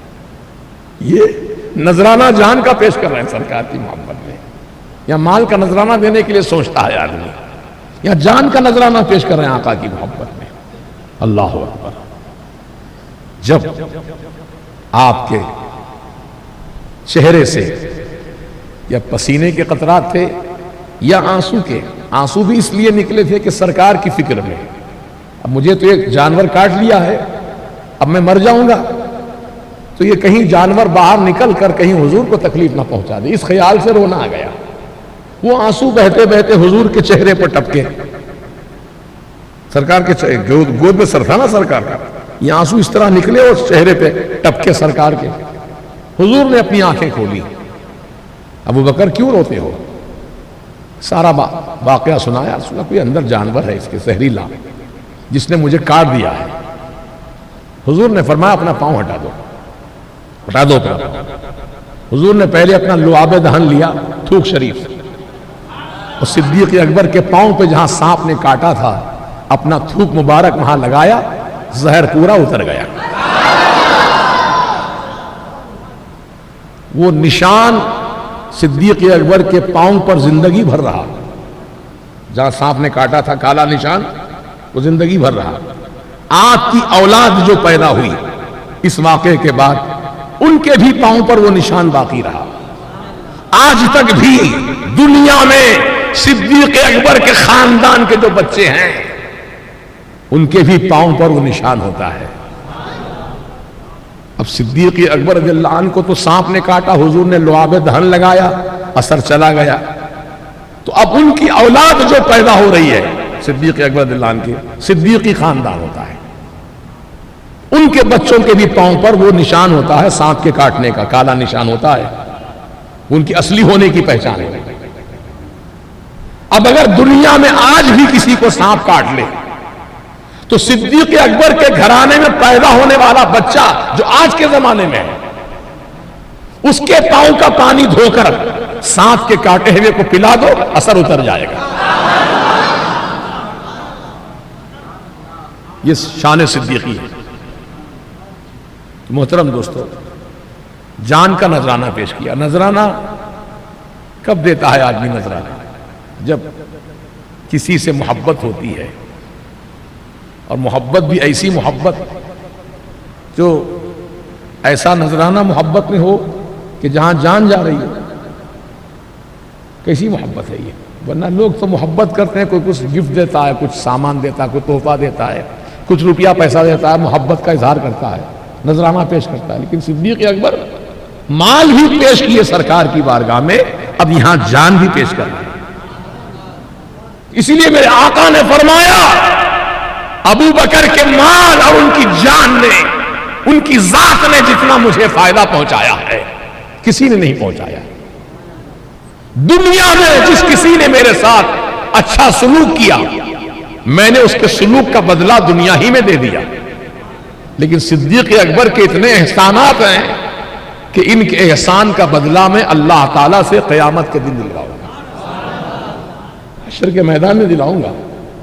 یہ نذرانہ جان کا پیش کر رہے ہیں سرکار کی محبت میں، یا مال کا نذرانہ دینے کے لیے سوچتا ہے آدمی، یا جان کا نذرانہ پیش کر رہے ہیں آقا کی محبت میں۔ اللہ اکبر۔ جب آپ کے چہرے سے یا پسینے کے قطرات تھے یا آنسو کے، آنسو بھی اس لیے نکلے تھے کہ سرکار کی فکر میں، اب مجھے تو ایک جانور کاٹ لیا ہے، اب میں مر جاؤں گا تو یہ کہیں جانور باہر نکل کر کہیں حضور کو تکلیف نہ پہنچا دے، اس خیال سے رونا آ گیا۔ وہ آنسو بہتے بہتے حضور کے چہرے پر ٹپکے، سرکار کے گود میں سر تھا نا سرکار کا، یہ آنسو اس طرح نکلے اور چہرے پہ ٹپکے سرکار کے۔ حضور نے اپنی آنکھیں کھولی، ابو بکر کیوں روتے ہو؟ سارا واقعہ سنایا، سنا کوئی اندر جانور ہے اس کے زہریلا جس نے مجھے کاٹ دیا ہے۔ حضور نے فرمایا اپنا پاؤں ہٹا دو، ہٹا دو پاؤں۔ حضور نے پہلے اپنا لعاب دہن لیا، تھوک شریف، اور صدیق اکبر کے پاؤں پہ جہاں سانپ نے کاٹا تھا اپنا تھوک مبارک وہاں لگایا، زہر پورا اتر گیا۔ وہ نشان صدیق اکبر کے پاؤں پر زندگی بھر رہا، جہاں سانپ نے کاٹا تھا کالا نشان، وہ زندگی بھر رہا۔ آپ کی اولاد جو پیدا ہوئی اس واقعے کے بعد، ان کے بھی پاؤں پر وہ نشان باقی رہا۔ آج تک بھی دنیا میں صدیق اکبر کے خاندان کے جو بچے ہیں ان کے بھی پاؤں پر وہ نشان ہوتا ہے۔ اب صدیق اکبر رضی اللہ عنہ کو تو سانپ نے کاٹا، حضور نے لعاب دہن لگایا، اثر چلا گیا، تو اب ان کی اولاد جو پیدا ہو رہی ہے صدیق اکبر رضی اللہ عنہ کے، صدیقی خاندان ہوتا ہے، ان کے بچوں کے بھی پاؤں پر وہ نشان ہوتا ہے، سانپ کے کاٹنے کا کالا نشان ہوتا ہے، ان کی اصلی ہونے کی پہچان ہے۔ اب اگر دنیا میں آج بھی کسی کو سانپ کاٹ لے تو صدیق اکبر کے گھرانے میں پیدا ہونے والا بچہ جو آج کے زمانے میں ہے، اس کے پاؤں کا پانی دھو کر سانپ کے کاٹے ہوئے کو پلا دو، اثر اتر جائے گا۔ یہ شان صدیقی ہے۔ محترم دوستو، جان کا نذرانہ پیش کیا۔ نذرانہ کب دیتا ہے آدمی؟ نذرانہ جب کسی سے محبت ہوتی ہے، اور محبت بھی ایسی محبت جو ایسا نذرانہ محبت میں ہو کہ جہاں جان جا رہی ہو۔ کیسی محبت ہے یہ؟ ورنہ لوگ تو محبت کرتے ہیں، کوئی کچھ گفٹ دیتا ہے، کچھ سامان دیتا ہے، کوئی تحفہ دیتا ہے، کچھ روپیہ پیسہ دیتا ہے، محبت کا اظہار کرتا ہے، نذرانہ پیش کرتا ہے۔ لیکن صدیق اکبر مال بھی پیش کیے سرکار کی بارگاہ میں، اب یہاں جان بھی پیش کر رہے ہیں۔ اسی لیے میرے آقا نے فرمایا ابو بکر کے مال اور ان کی جان نے، ان کی ذات نے جتنا مجھے فائدہ پہنچایا ہے، کسی نے نہیں پہنچایا. دنیا میں جس کسی نے میرے ساتھ اچھا سلوک کیا میں نے اس کے سلوک کا بدلہ دنیا ہی میں دے دیا. لیکن صدیق اکبر کے اتنے احسانات ہیں کہ ان کے احسان کا بدلہ میں اللہ تعالیٰ سے قیامت کے دن دلواؤں گا، حشر کے میدان میں دلاؤں گا.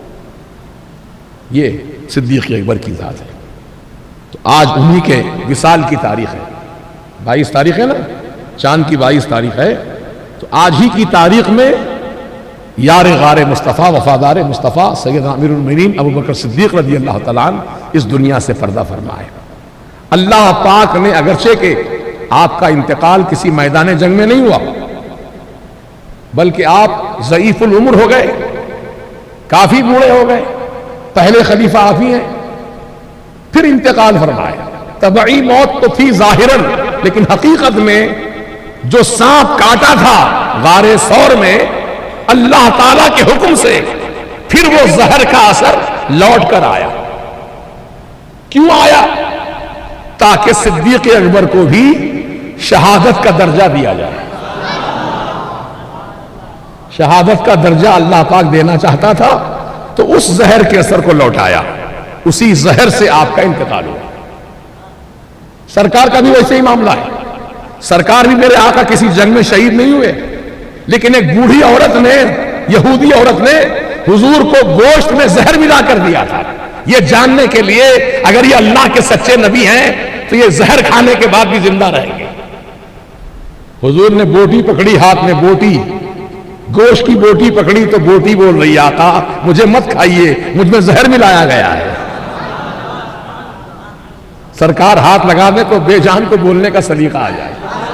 یہ صدیق اکبر کی ذات ہے. تو آج انہی کے وصال کی تاریخ ہے. 22 تاریخ ہے نا، چاند کی 22 تاریخ ہے. تو آج ہی کی تاریخ میں یار غار مصطفیٰ، وفادار مصطفیٰ سیدنا امیر المومنین ابو بکر صدیق رضی اللہ تعالیٰ عنہ اس دنیا سے پردہ فرمائے. اللہ پاک نے اگرچہ کہ آپ کا انتقال کسی میدان جنگ میں نہیں ہوا، بلکہ آپ ضعیف العمر ہو گئے، کافی بوڑھے ہو گئے، پہلے خلیفہ آپ ہی ہیں، پھر انتقال فرمایا. طبعی موت تو تھی ظاہراً، لیکن حقیقت میں جو سانپ کاٹا تھا غار ثور میں، اللہ تعالیٰ کے حکم سے پھر وہ زہر کا اثر لوٹ کر آیا. کیوں آیا؟ تاکہ صدیق اکبر کو بھی شہادت کا درجہ دیا جائے. شہادت کا درجہ اللہ پاک دینا چاہتا تھا تو اس زہر کے اثر کو لوٹایا. اسی زہر سے آپ کا انتقال ہوا. سرکار کا بھی ویسے ہی معاملہ ہے. سرکار بھی میرے آقا کسی جنگ میں شہید نہیں ہوئے، لیکن ایک بوڑھی عورت نے، یہودی عورت نے حضور کو گوشت میں زہر ملا کر دیا تھا، یہ جاننے کے لیے اگر یہ اللہ کے سچے نبی ہیں تو یہ زہر کھانے کے بعد بھی زندہ رہیں گے. حضور نے بوٹی پکڑی ہاتھ میں، بوٹی گوشت کی بوٹی پکڑی تو بوٹی بول رہی آقا مجھے مت کھائیے، مجھ میں زہر ملایا گیا ہے. سرکار ہاتھ لگا دے تو بے جان کو بولنے کا سلیقہ آ جائے.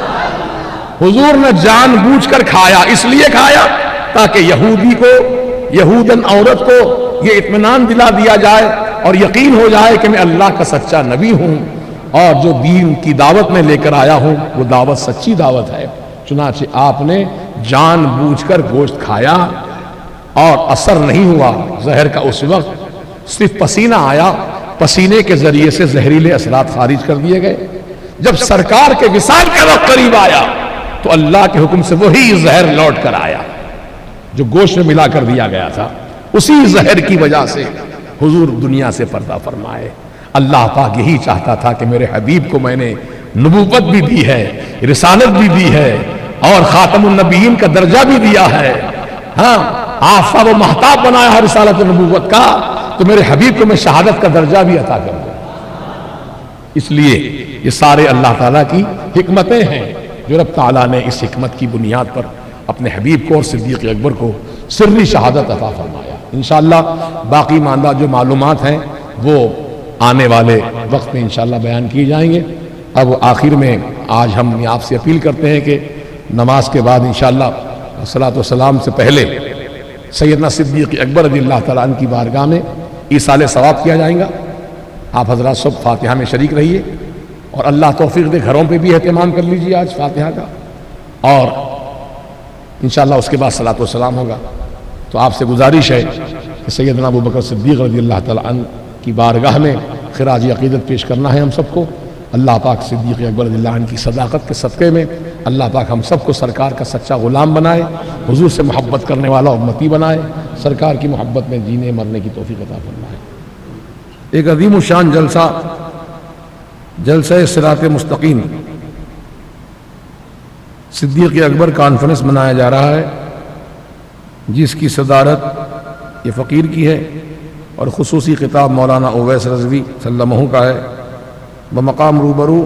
حضور نے جان بوجھ کر کھایا، اس لیے کھایا تاکہ یہودی کو، یہودن عورت کو یہ اطمینان دلا دیا جائے اور یقین ہو جائے کہ میں اللہ کا سچا نبی ہوں اور جو دین کی دعوت میں لے کر آیا ہوں وہ دعوت سچی دعوت ہے. چنانچہ آپ نے جان بوجھ کر گوشت کھایا اور اثر نہیں ہوا زہر کا. اس وقت صرف پسینہ آیا، پسینے کے ذریعے سے زہریلے اثرات خارج کر دیے گئے. جب سرکار کے وصال کا وقت قریب آیا تو اللہ کے حکم سے وہی زہر لوٹ کر آیا جو گوشت میں ملا کر دیا گیا تھا. اسی زہر کی وجہ سے حضور دنیا سے پردہ فرمائے. اللہ پاک یہی چاہتا تھا کہ میرے حبیب کو میں نے نبوت بھی دی ہے، رسالت بھی دی ہے اور خاتم النبیین کا درجہ بھی دیا ہے. ہاں، آفتاب و مہتاب بنایا ہے رسالت نبوت کا، تو میرے حبیب کو میں شہادت کا درجہ بھی عطا کر دوں. اس لیے یہ سارے اللہ تعالیٰ کی حکمتیں ہیں جو رب تعالیٰ نے اس حکمت کی بنیاد پر اپنے حبیب کو اور صدیق اکبر کو سری شہادت عطا فرمایا. انشاءاللہ باقی ماندہ جو معلومات ہیں وہ آنے والے وقت میں انشاءاللہ بیان کیے جائیں گے. اب آخر میں آج ہم آپ سے اپیل کرتے ہیں کہ نماز کے بعد انشاءاللہ صلاۃ و سلام سے پہلے سیدنا صدیق اکبر رضی اللہ تعالیٰ عنہ کی بارگاہ میں ایصال ثواب کیا جائیں گا. آپ حضرات سب فاتحہ میں شریک رہیے اور اللہ توفیق دے گھروں پہ بھی اہتمام کر لیجیے آج فاتحہ کا، اور انشاءاللہ اس کے بعد صلاۃ و سلام ہوگا. تو آپ سے گزارش ہے کہ سیدنا ابو بکر صدیق رضی اللہ تعالیٰ عنہ کی بارگاہ میں خراج عقیدت پیش کرنا ہے ہم سب کو. اللہ پاک صدیق اکبر رضی اللہ عنہ کی صداقت کے صدقے میں اللہ پاک ہم سب کو سرکار کا سچا غلام بنائے، حضور سے محبت کرنے والا امتی بنائے، سرکار کی محبت میں جینے مرنے کی توفیق عطا فرمائے. ایک عظیم الشان جلسہ، جلسہ صراط مستقیم صدیق اکبر کانفرنس منایا جا رہا ہے، جس کی صدارت یہ فقیر کی ہے اور خصوصی خطاب مولانا اویس رضوی سلمہ کا ہے. بمقام روبرو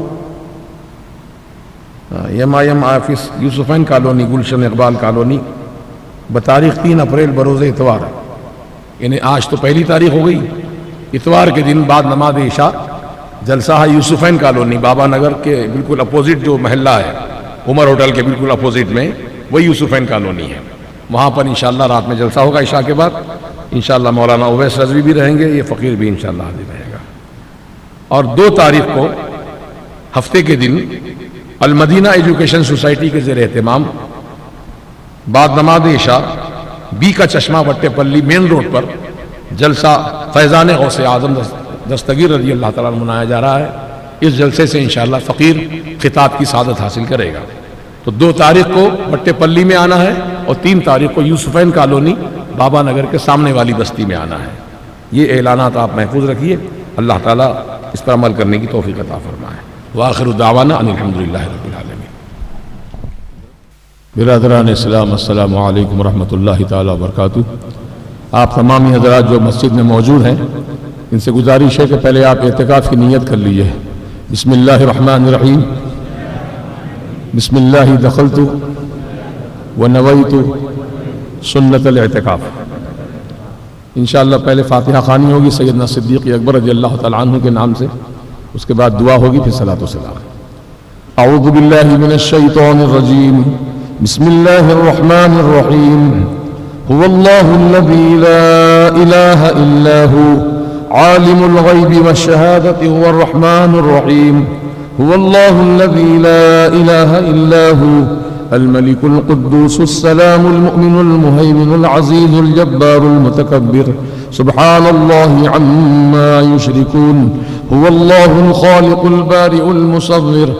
یم office Yousufain colony, Gulshan Iqbal colony, بتاریخ 3 اپریل بروز اتوار. یعنی آج تو پہلی تاریخ ہو گئی، اتوار کے دن بعد نماز عشاء جلسہ ہے یوسفین کالونی، بابا نگر کے بالکل اپوزٹ جو محلہ ہے عمر ہوٹل کے بالکل اپوزٹ میں وہی یوسفین کالونی ہے. وہاں پر انشاءاللہ رات میں جلسہ ہوگا عشاء کے بعد. انشاءاللہ مولانا اویس رضوی بھی رہیں گے، یہ فقیر بھی انشاءاللہ حاضر رہے گا. اور 2 تاریخ کو ہفتے کے دن المدینہ ایجوکیشن سوسائٹی کے زیر اہتمام بعد نماز عشاء بی کا چشمہ وٹے پلی مین روڈ پر جلسہ فیضان غوث اعظم دستگیر رضی اللہ تعالیٰ عنہ منایا جا رہا ہے. اس جلسے سے انشاءاللہ فقیر خطاب کی سعادت حاصل کرے گا. تو 2 تاریخ کو بٹے پلی میں آنا ہے اور 3 تاریخ کو یوسفین کالونی بابا نگر کے سامنے والی بستی میں آنا ہے۔ یہ اعلانات آپ محفوظ رکھیے، اللہ تعالیٰ اس پر عمل کرنے کی توفیق عطا فرمائے۔ وآخر دعوانا ان الحمدللہ رب العالمین۔ برادران اسلام، السلام علیکم ورحمۃ اللہ تعالیٰ وبرکاتہ۔ آپ تمامی حضرات جو مسجد میں موجود ہیں، ان سے گزارش ہے کہ پہلے آپ اعتکاف کی نیت کر لیجئے۔ بسم اللہ الرحمن الرحیم، بسم اللہ دخلت ونویت سنت الاعتکاف۔ انشاءاللہ پہلے فاتحہ خوانی ہوگی سیدنا صدیق اکبر رضی اللہ تعالیٰ عنہ کے نام سے، اس کے بعد دعا ہوگی، پھر صلاۃ و سلام۔ اعوذ باللہ من الشیطان الرجیم، بسم اللہ الرحمن الرحیم۔ هو اللہ الذی لا الہ الا هو عالم الغیب والشہادة هو الرحمن الرحیم۔ هو اللہ الذی لا الہ الا هو الملك القدوس السلام المؤمن المهيمن العزيز الجبار المتكبر سبحان الله عما يشركون هو الله الخالق البارئ المصور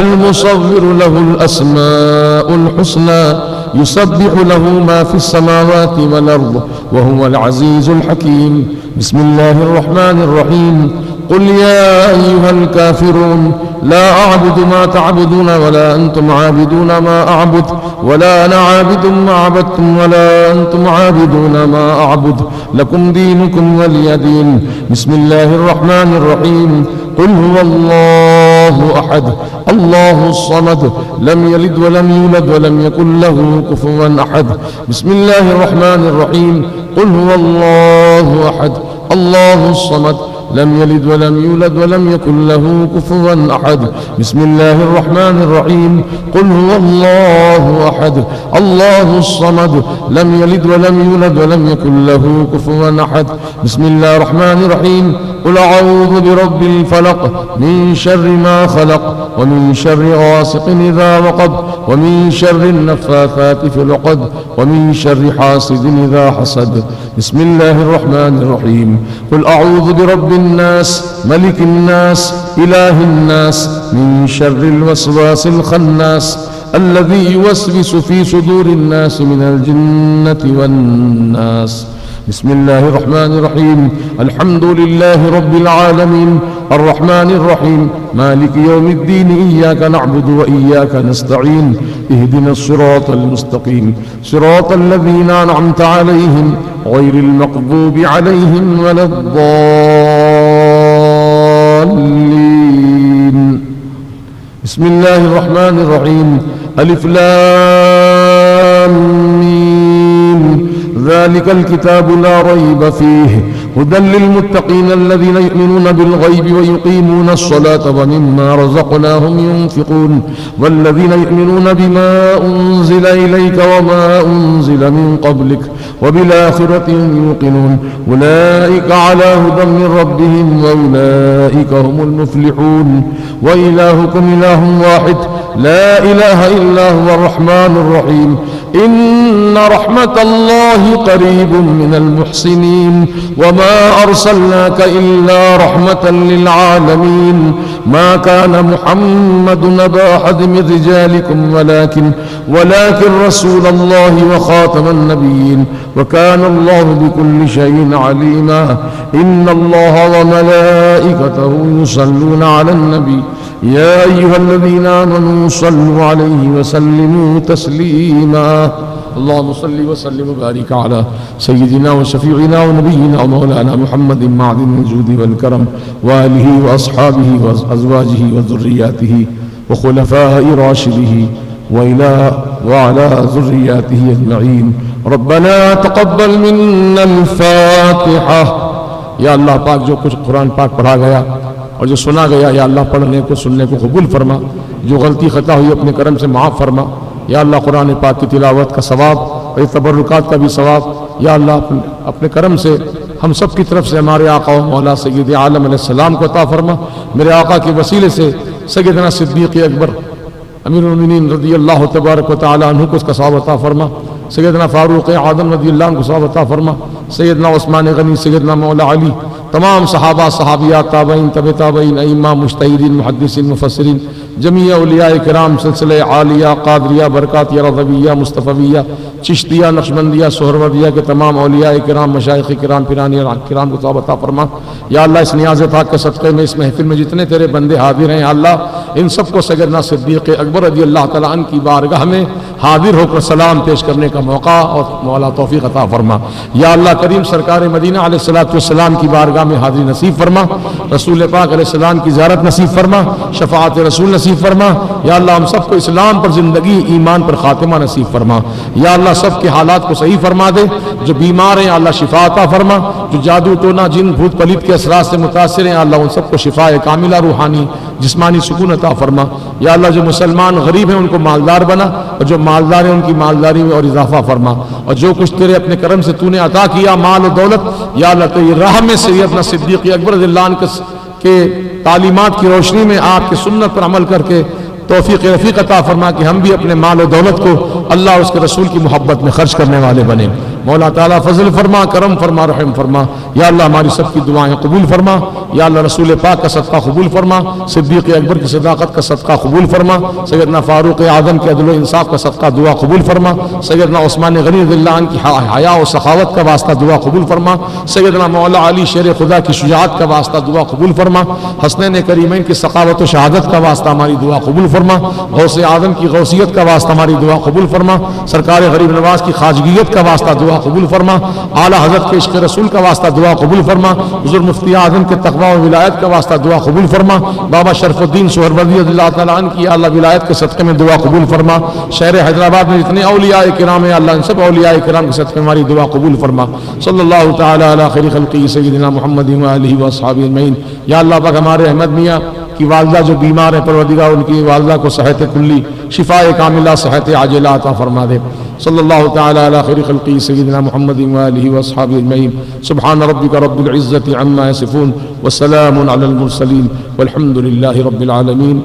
له الأسماء الحسنى يسبح له ما في السماوات والأرض وهو العزيز الحكيم بسم الله الرحمن الرحيم قل يا أيها الكافرون لا أعبد ما تعبدون ولا أنتم عابدون ما أعبد ولا أنا عابد ما عبدتم ولا أنتم عابدون ما أعبد لكم دينكم ولي دين بسم الله الرحمن الرحيم قل هو الله أحد الله الصمد لم يلد ولم يولد ولم يكن له كفوا أحد بسم الله الرحمن الرحيم قل هو الله أحد الله الصمد لم يلد ولم يولد ولم يكن له كفوا أحد بسم الله الرحمن الرحيم قل هو الله أحد الله الصمد لم يلد ولم يولد ولم يكن له كفوا أحد بسم الله الرحمن الرحيم قل أعوذ برب الفلق من شر ما خلق ومن شر غاسق إذا وقب ومن شر النفاثات في العقد ومن شر حاسد إذا حسد بسم الله الرحمن الرحيم قل أعوذ برب الناس ملك الناس إله الناس من شر الوسواس الخناس الذي يوسوس في صدور الناس من الجنة والناس بسم الله الرحمن الرحيم الحمد لله رب العالمين الرحمن الرحيم مالك يوم الدين إياك نعبد وإياك نستعين اهدنا الصراط المستقيم صراط الذين أنعمت عليهم غير المغضوب عليهم ولا الضالين بسم الله الرحمن الرحيم ألف لام ميم ذلك الكتاب لا ريب فيه هدى للمتقين الذين يؤمنون بالغيب ويقيمون الصلاة ومما رزقناهم ينفقون والذين يؤمنون بما أنزل إليك وما أنزل من قبلك وبالآخرة هم يوقنون أولئك على هدى من ربهم وأولئك هم المفلحون وإلهكم إله واحد لا إله إلا هو الرحمن الرحيم إن رحمة الله قريب من المحسنين وما أرسلناك إلا رحمة للعالمين ما كان محمد نبا أحد من رجالكم ولكن رسول الله وخاتم النبيين وكان الله بكل شيء عليما إن الله وملائكته يصلون على النبي يا أيها الذين آمنوا صلوا عليه وسلموا تسليما اللهم صل وسلم وبارك على سيدنا وشفيعنا ونبينا ومولانا محمد معدن الجود والكرم وآله وأصحابه وأزواجه وذرياته وخلفاء راشده وعلى ذرياته أجمعين ربنا تقبل منا الفاتحة یا اللہ پاک جو کچھ قرآن پاک پڑھا گیا اور جو سنا گیا یا اللہ پڑھنے کو سننے کو قبول فرما جو غلطی خطا ہوئی اپنے کرم سے معاف فرما یا اللہ قرآن پاک کی تلاوت کا ثواب اور تبرکات کا بھی ثواب یا اللہ اپنے کرم سے ہم سب کی طرف سے ہمارے آقا و مولا سید عالم علیہ السلام کو عطا فرما میرے آقا کے وسیلے سے سیدنا صدیق اکبر امیر المؤمنین رضی اللہ تبارک و تعالیٰ عنہ کو اس کا ثواب عطا فرما سیدنا فاروق اعظم رضی اللہ عنہ کو ثواب عطا فرما سیدنا عثمان غنی سیدنا مولا علی تمام صحابہ صحابیات تابعین تبع تابعین ائمہ مجتہدین محدثین مفسرین جمیع اولیاء کرام سلسلہ عالیہ قادریہ برکاتیہ رضویہ مصطفیہ چشتیہ نقشبندیہ سہروردیہ کے تمام اولیاء کرام مشائخ کرام پیرانی کرام کو ثواب عطا فرما یا اللہ اس نیاز پاک کے صدقے میں اس محفل میں جتنے تیرے بندے حاضر ہیں یا اللہ ان سب کو سیدنا صدیق اکبر رضی اللہ تعالیٰ عنہ کی بارگاہ میں حاضر ہو کر سلام پیش کرنے کا موقع اور مولا توفیق عطا فرما یا اللہ کریم سرکار مدینہ علیہ الصلوۃ والسلام کی بارگاہ میں حاضری نصیب فرما رسول پاک علیہ السلام کی زیارت نصیب فرما شفاعت رسول نصیب فرما یا اللہ ہم سب کو اسلام پر زندگی ایمان پر خاتمہ نصیب فرما یا اللہ سب کے حالات کو صحیح فرما دے جو بیمار ہیں اللہ شفا عطا فرما جو جادو ٹونا جن بھوت پلیت کے اثرات سے متاثر ہیں اللہ ان سب کو شفا کاملہ روحانی جسمانی سکون عطا فرما یا اللہ جو مسلمان غریب ہیں ان کو مالدار بنا اور جو مالدار ہیں ان کی مالداری میں اور اضافہ فرما اور جو کچھ تیرے اپنے کرم سے تو نے عطا کیا مال و دولت یا اللہ تیری راہ میں سے اپنا صدیق اکبر رضی اللہ عنہ کے تعلیمات کی روشنی میں آپ کی سنت پر عمل کر کے توفیق رفیق عطا فرما کہ ہم بھی اپنے مال و دولت کو اللہ اس کے رسول کی محبت میں خرچ کرنے والے بنے مولا تعالیٰ فضل فرما کرم فرما رحم فرما یا اللہ ہماری سب کی دعائیں قبول فرما یا اللہ رسول پاک کا صدقہ قبول فرما صدیق اکبر کی صداقت کا صدقہ قبول فرما سیدنا فاروق اعظم کے عدل و انصاف کا صدقہ دعا قبول فرما سیدنا عثمان غنی رضی اللہ عنہ کی حیا و سخاوت کا واسطہ دعا قبول فرما سیدنا مولا علی شیر خدا کی شجاعت کا واسطہ دعا قبول فرما حسنین کریمین کی سخاوت و شہادت کا واسطہ ہماری دعا قبول فرما غوث اعظم کی غوثیت کا واسطہ ہماری دعا قبول فرما سرکار غریب نواز کی خواجگیت کا واسطہ دعا قبول فرما اعلیٰ حضرت کے عشق رسول کا واسطہ دعا قبول فرما حضور مفتی اعظم کے تقوی و ولایت کا واسطہ دعا قبول فرما بابا شرف الدین سہروردی رضی اللہ تعالیٰ عنہ کی اللہ ولایت کے صدقے میں دعا قبول فرما شہر حیدرآباد میں جتنے اولیاء کرام ہیں اللہ ان سب اولیاء کرام کے صدقے میں ہماری دعا قبول فرما صلی اللہ تعالیٰ علی خیر خلقہ سیدنا محمد و آلہ و اصحابہ اجمعین یا اللہ پاک ہمارے احمد میاں کی والدہ جو بیمار ہیں پروردگار ان کی والدہ کو صحت کلی شفاء کاملہ صحت عاجلہ عطا فرما دے صلی اللہ تعالی علی خیر خلقہ سیدنا محمد و آلہ و اصحابہ اجمعین سبحان ربک رب العزۃ عما یصفون وسلام علی المرسلین والحمد للہ رب العالمین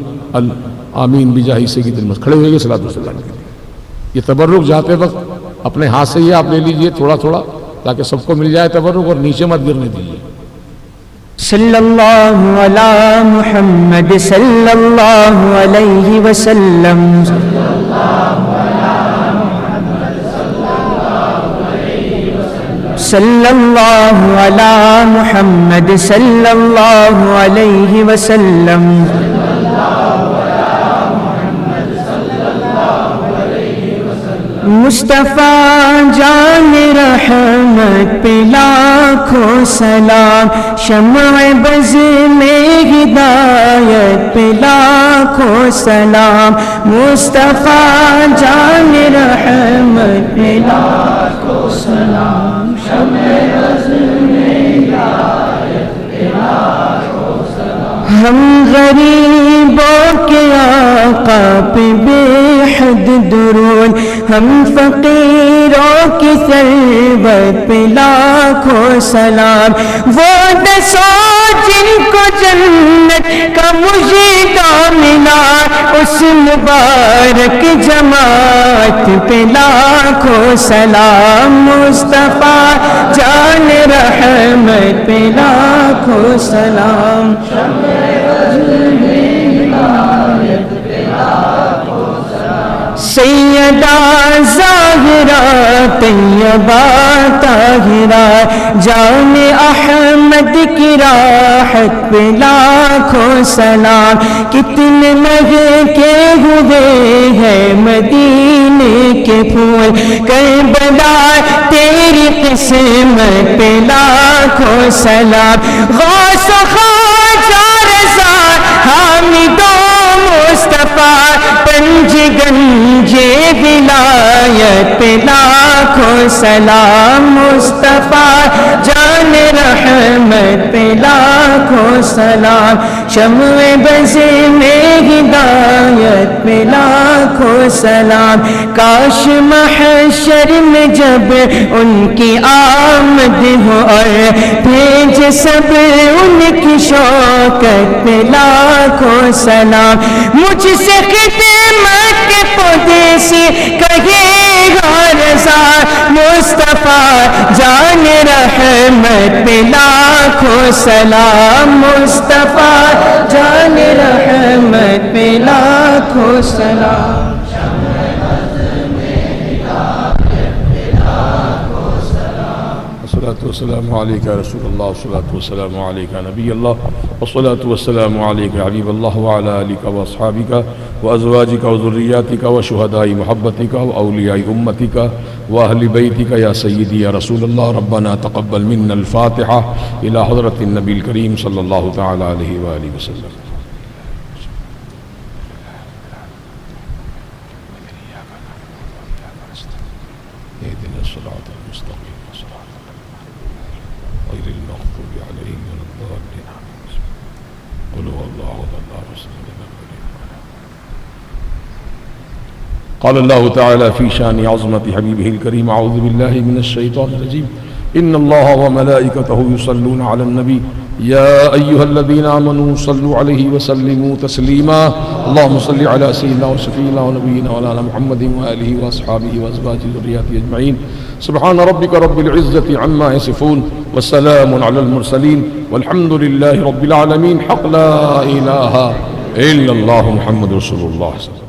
آمین بجاہ سید المرسلین کھڑے ہوئے صلاۃ والسلام کے لیے یہ تبرک جاتے وقت اپنے ہاتھ سے یہ آپ لے لیجئے تھوڑا تھوڑا تاکہ سب کو مل جائے تبرک اور نیچے مت گرنے دیجیے صلی اللہ علی محمد صلی اللہ علیہ وسلم صلی اللہ علی محمد صلی اللہ علیہ وسلم مصطفیٰ جان رحمت پہ لاکھوں سلام شمع بز میں ہدایت پہ لاکھوں سلام مصطفیٰ جان رحمت پہ لاکھوں سلام شمع بز میں ہدایت پہ لاکھوں سلام ہم غریبوں کے آقا پہ بے حد درود ہم فقیروں کی ثروت پہ لاکھوں سلام وہ دسوں جن کو جنت کا مجدہ ملا اس مبارک جماعت پہ لاکھوں سلام مصطفیٰ جان رحمت پہ لاکھوں سلام سیدہ ظاہرہ طیبہ طاہرہ جان احمد کی راحت پہ لاکھوں سلام کتنے مہکے ہوئے ہیں مدینے کے پھول کربلا تیری قسمت پہ لاکھوں سلام غوث خواجہ رضا حامد و مصطفیٰ پنج گنج ولایت پہ لاکھوں سلام مصطفیٰ جان رحمت پہ لاکھوں سلام شمع بز میں ہدایت پہ لاکھوں سلام کاش محشر میں جب ان کی آمد ہو اور بھیج سب ان کی شوکت پہ لاکھوں سلام مجھ سے خدمت کے پودے سے کہے گا رضا مصطفیٰ جان رحمت پہ لاکھوں لاکھوں سلام، مصطفیٰ جان رحمت پہ لاکھوں سلام. والصلاة والسلام عليك يا رسول الله، والصلاة والسلام عليك يا نبي الله، والصلاة والسلام عليك يا حبيب الله، وعلى آلك وأصحابك وأزواجك وذرياتك وشهداء محبتك وأولياء أمتك وأهل بيتك يا سيدي يا رسول الله. ربنا تقبل منا الفاتحة إلى حضرة النبي الكريم صلى الله تعالى عليه وآله وسلم. اهدنا الصراط المستقيم صراط غير المغضوب عليهم ولا الضالين. قل هو الله احد قال الله تعالى في شان عظمة حبيبه الكريم: أعوذ بالله من الشيطان الرجيم. إن الله وملائكته يصلون على النبي يا أيها الذين آمنوا صلوا عليه وسلموا تسليما. اللهم صل على سيدنا وشفيعنا ونبينا وعلى محمد وآله وأصحابه وأزواجه وذريته أجمعين. سبحان ربك رب العزة عما يصفون، والسلام على المرسلين، والحمد لله رب العالمين. حق لا إله إلا الله محمد رسول الله.